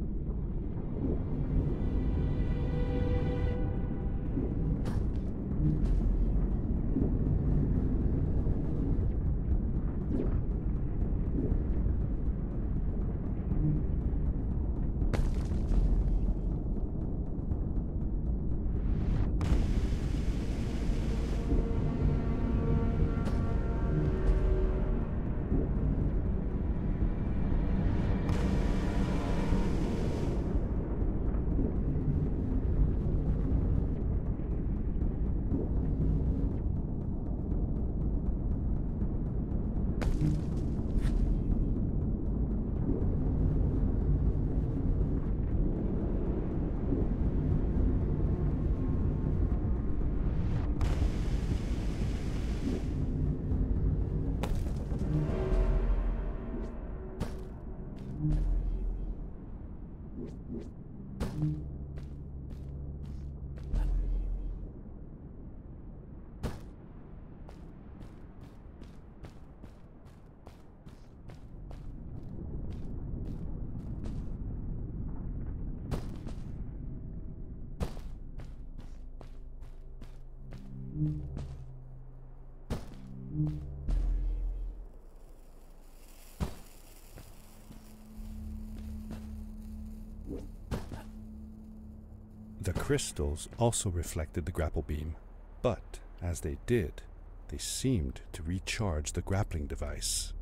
The crystals also reflected the grapple beam, but as they did, they seemed to recharge the grappling device.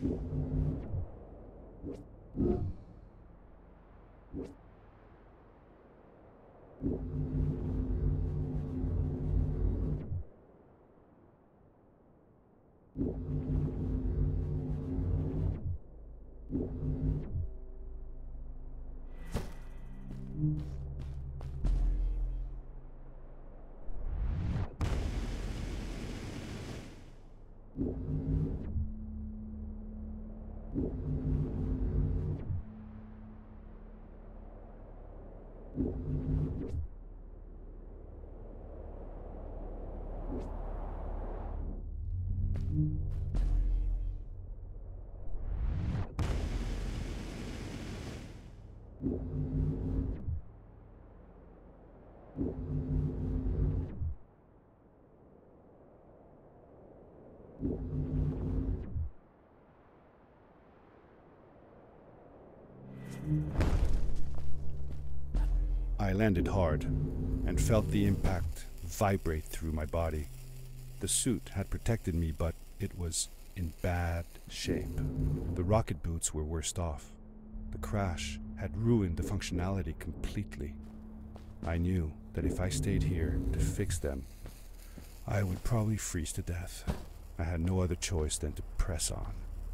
I landed hard and felt the impact vibrate through my body. The suit had protected me, but it was in bad shape. The rocket boots were worst off. The crash had ruined the functionality completely. I knew that if I stayed here to fix them, I would probably freeze to death. I had no other choice than to press on.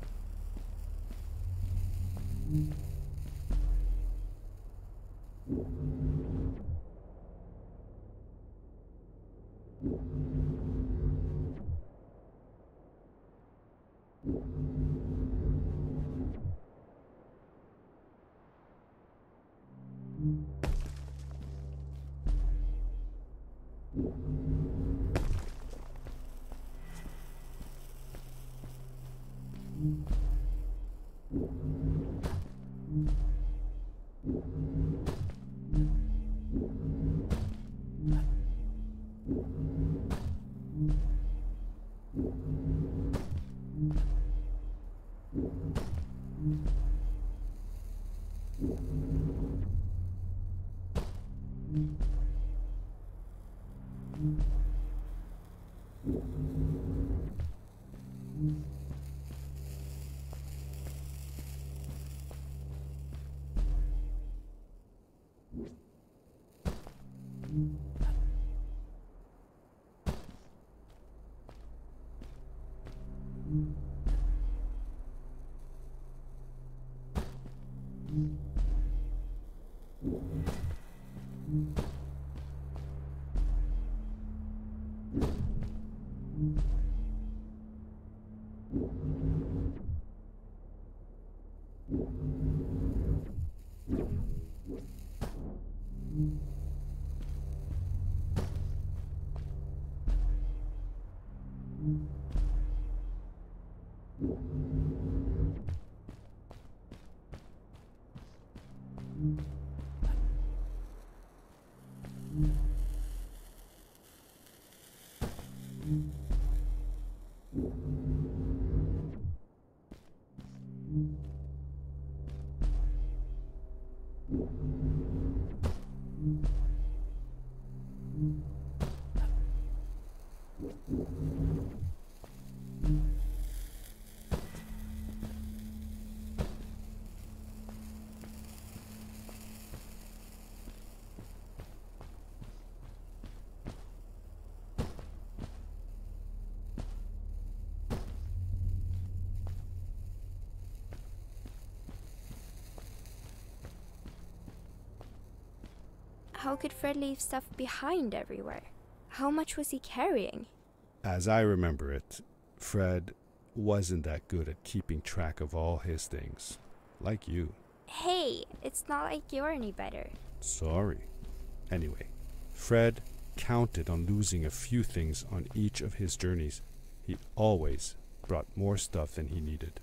How could Fred leave stuff behind everywhere? How much was he carrying? As I remember it, Fred wasn't that good at keeping track of all his things. Like you. Hey, it's not like you're any better. Sorry. Anyway, Fred counted on losing a few things on each of his journeys. He always brought more stuff than he needed.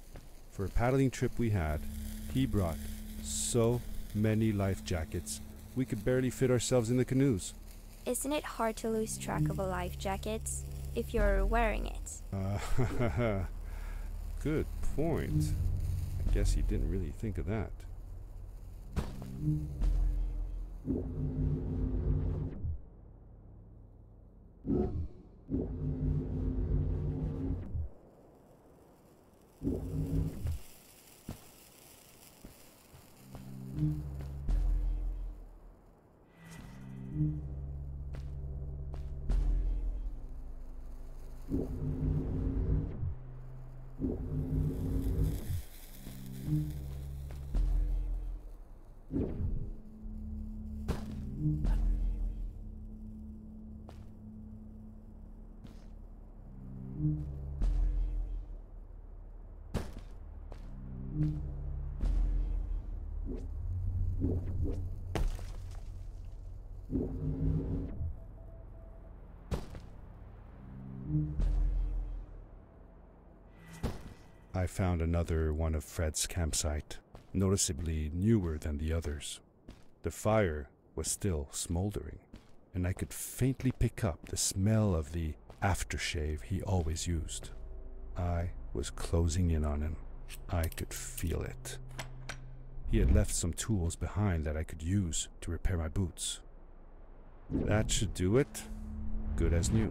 For a paddling trip we had, he brought so many life jackets we could barely fit ourselves in the canoes. Isn't it hard to lose track of a life jacket if you're wearing it? Good point. I guess he didn't really think of that. I found another one of Fred's campsite, noticeably newer than the others. The fire was still smoldering, and I could faintly pick up the smell of the aftershave he always used. I was closing in on him. I could feel it. He had left some tools behind that I could use to repair my boots. That should do it. Good as new.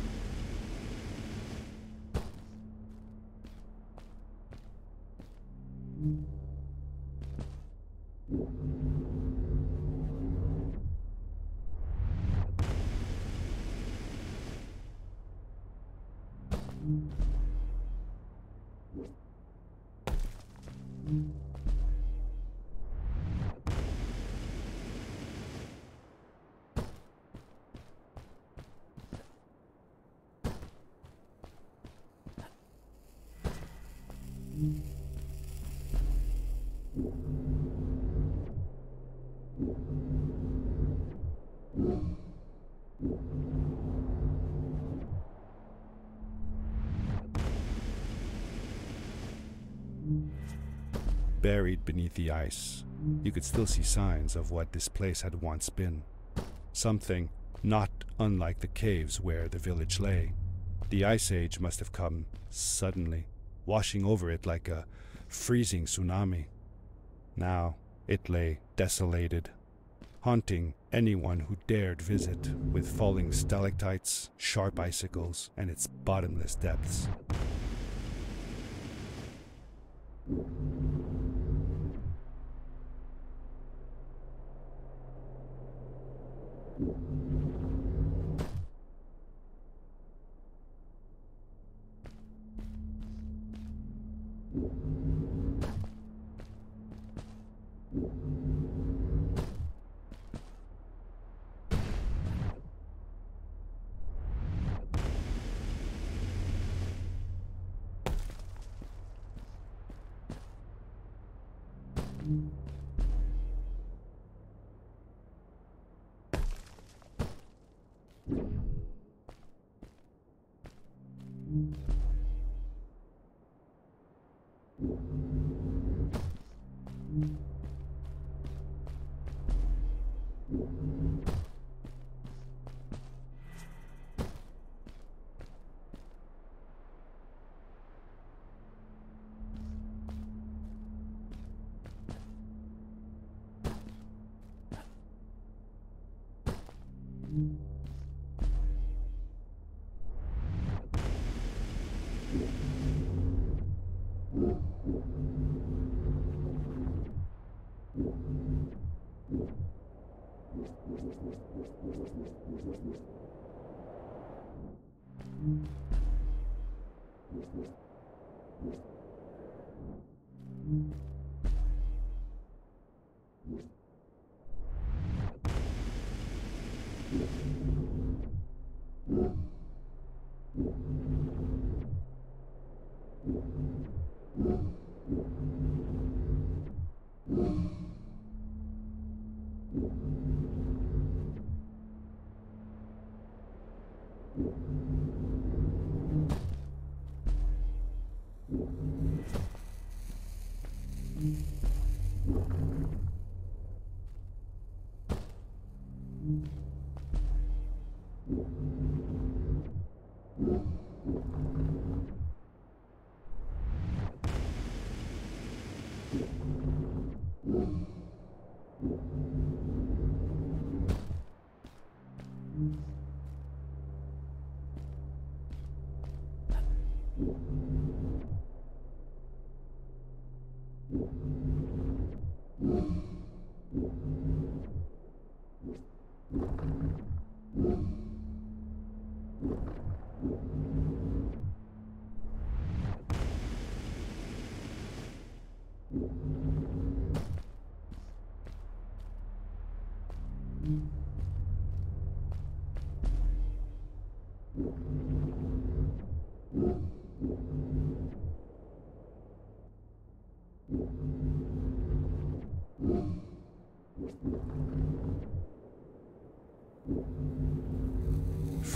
Buried beneath the ice, you could still see signs of what this place had once been. Something not unlike the caves where the village lay. The Ice Age must have come suddenly, washing over it like a freezing tsunami. Now it lay desolated, haunting anyone who dared visit, with falling stalactites, sharp icicles, and its bottomless depths.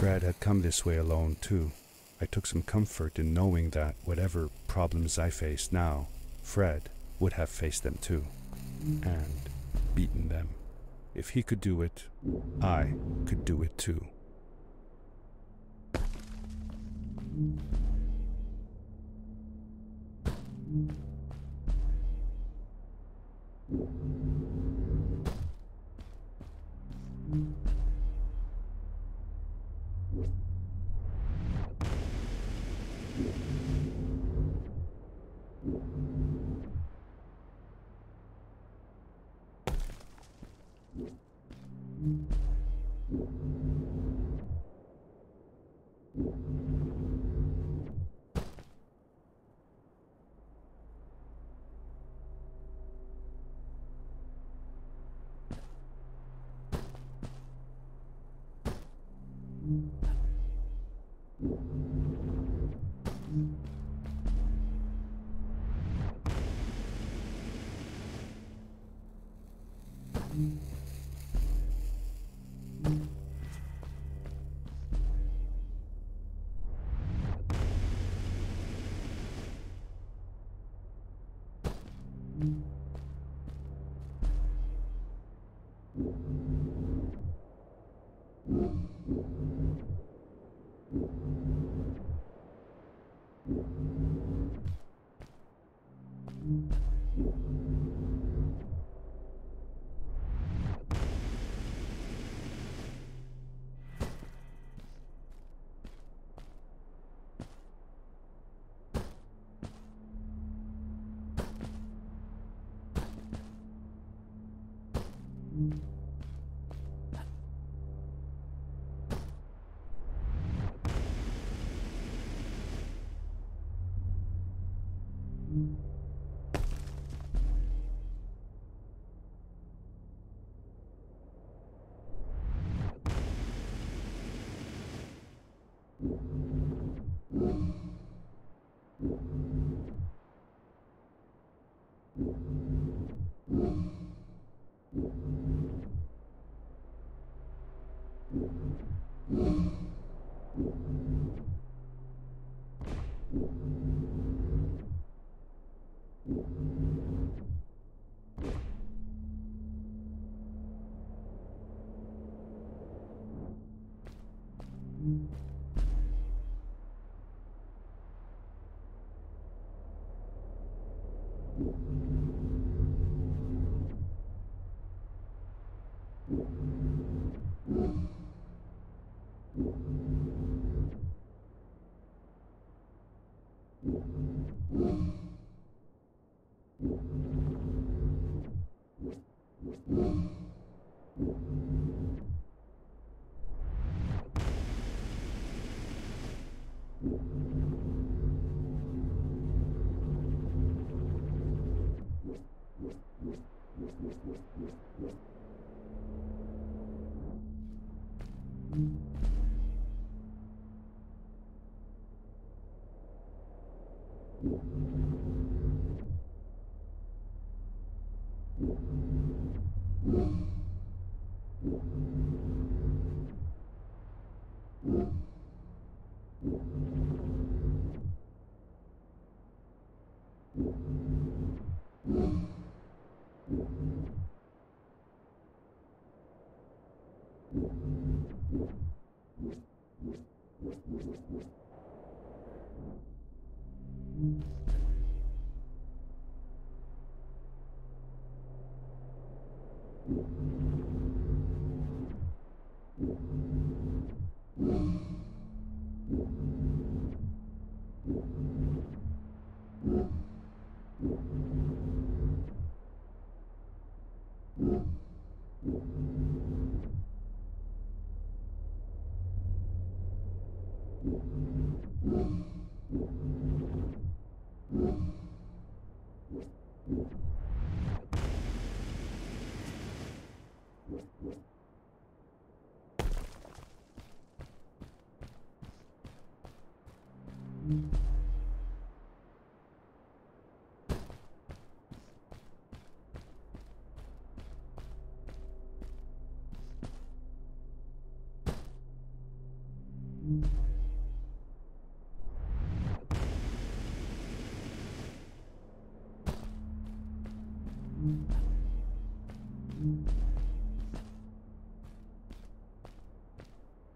Fred had come this way alone, too. I took some comfort in knowing that whatever problems I faced now, Fred would have faced them too, and beaten them. If he could do it, I could do it too.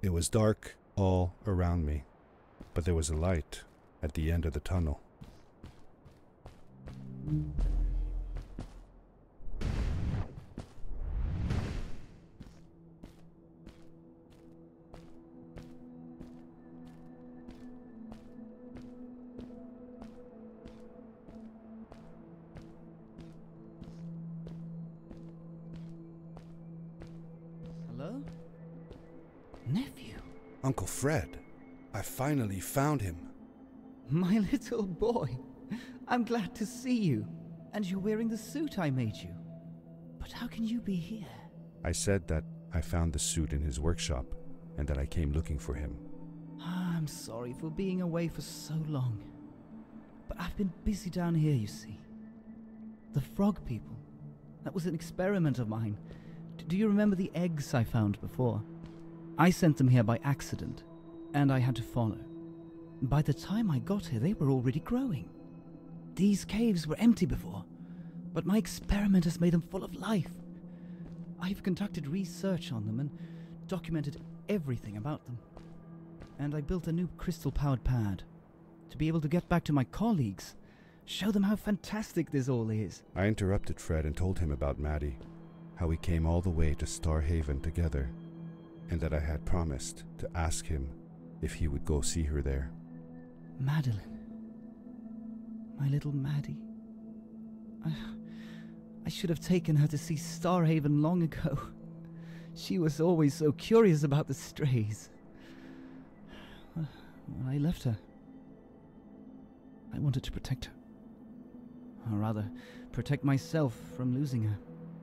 It was dark all around me, but there was a light at the end of the tunnel. Hello? Nephew? Uncle Fred, I finally found him. My little boy. I'm glad to see you. And you're wearing the suit I made you. But how can you be here? I said that I found the suit in his workshop and that I came looking for him. I'm sorry for being away for so long. But I've been busy down here, you see. The frog people. That was an experiment of mine. Do you remember the eggs I found before? I sent them here by accident, and I had to follow. By the time I got here, they were already growing. These caves were empty before, but my experiment has made them full of life. I've conducted research on them and documented everything about them. And I built a new crystal-powered pad to be able to get back to my colleagues, show them how fantastic this all is. I interrupted Fred and told him about Maddie, how we came all the way to Starhaven together, and that I had promised to ask him if he would go see her there. Madeline. My little Maddie. I should have taken her to see Starhaven long ago. She was always so curious about the strays. Well, I left her. I wanted to protect her. Or rather, protect myself from losing her.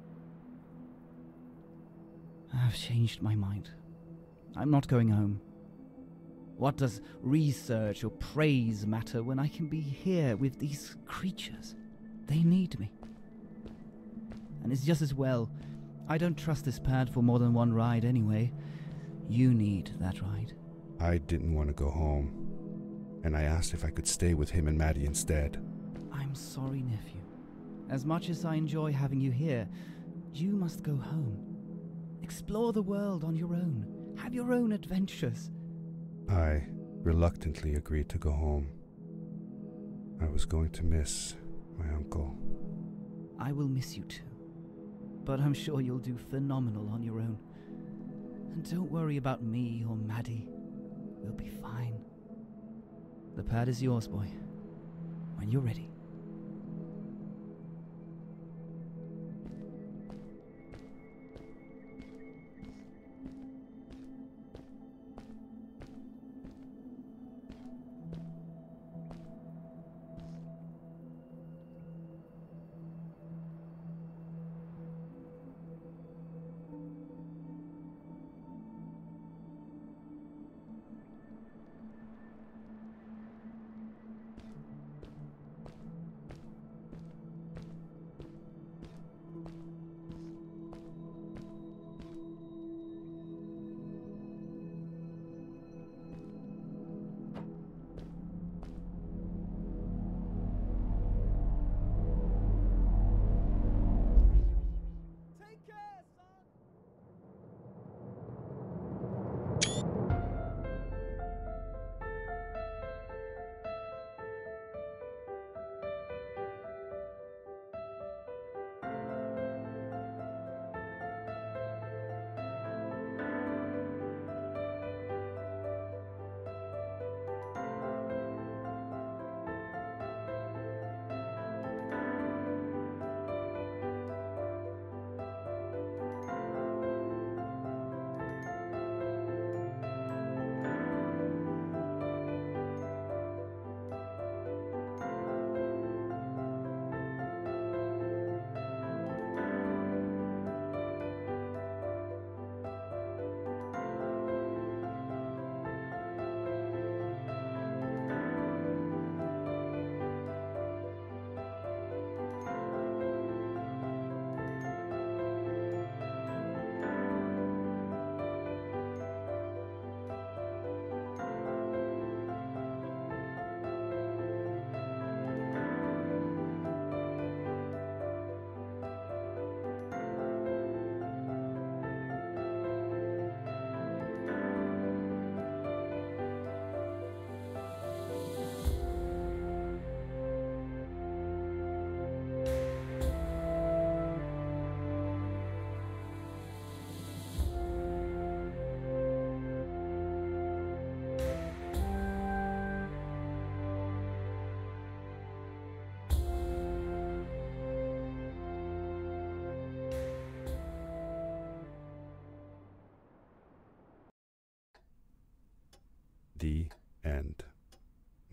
I've changed my mind. I'm not going home. What does research or praise matter when I can be here with these creatures? They need me. And it's just as well. I don't trust this pad for more than one ride anyway. You need that ride. I didn't want to go home, and I asked if I could stay with him and Maddie instead. I'm sorry, nephew. As much as I enjoy having you here, you must go home. Explore the world on your own. Have your own adventures. I reluctantly agreed to go home. I was going to miss my uncle. I will miss you too. But I'm sure you'll do phenomenal on your own. And don't worry about me or Maddie. We'll be fine. The pad is yours, boy. When you're ready.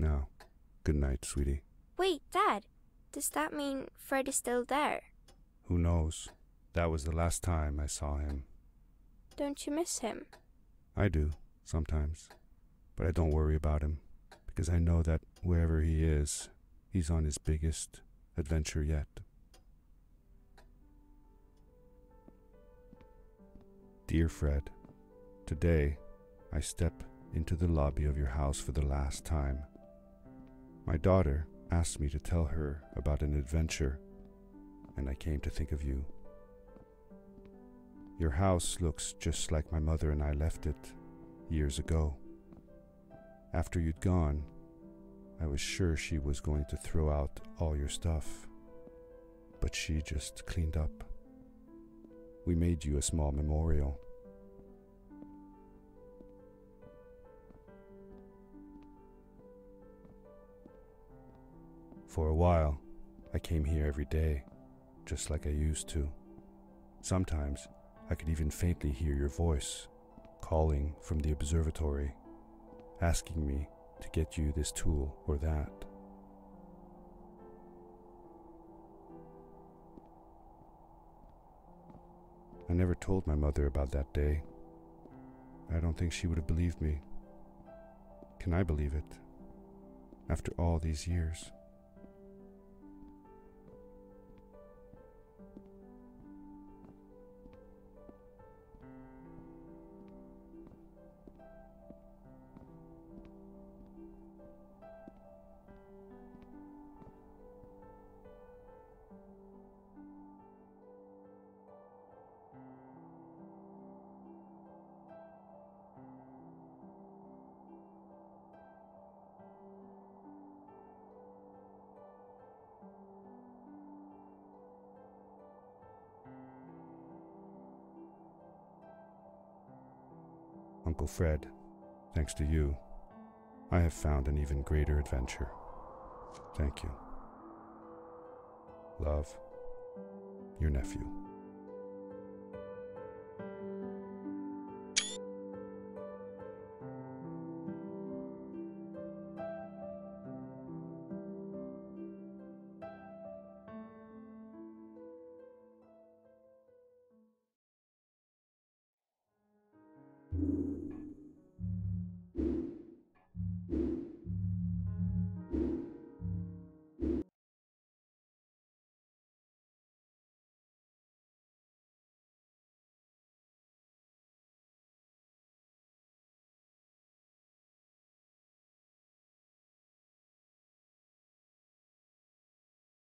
Now, good night, sweetie. Wait, Dad. Does that mean Fred is still there? Who knows? That was the last time I saw him. Don't you miss him? I do, sometimes. But I don't worry about him, because I know that wherever he is, he's on his biggest adventure yet. Dear Fred, today I step into the lobby of your house for the last time. My daughter asked me to tell her about an adventure, and I came to think of you. Your house looks just like my mother and I left it years ago. After you'd gone, I was sure she was going to throw out all your stuff, but she just cleaned up. We made you a small memorial. For a while, I came here every day, just like I used to. Sometimes, I could even faintly hear your voice, calling from the observatory, asking me to get you this tool or that. I never told my mother about that day. I don't think she would have believed me. Can I believe it? After all these years? Uncle Fred, thanks to you, I have found an even greater adventure. Thank you. Love, your nephew.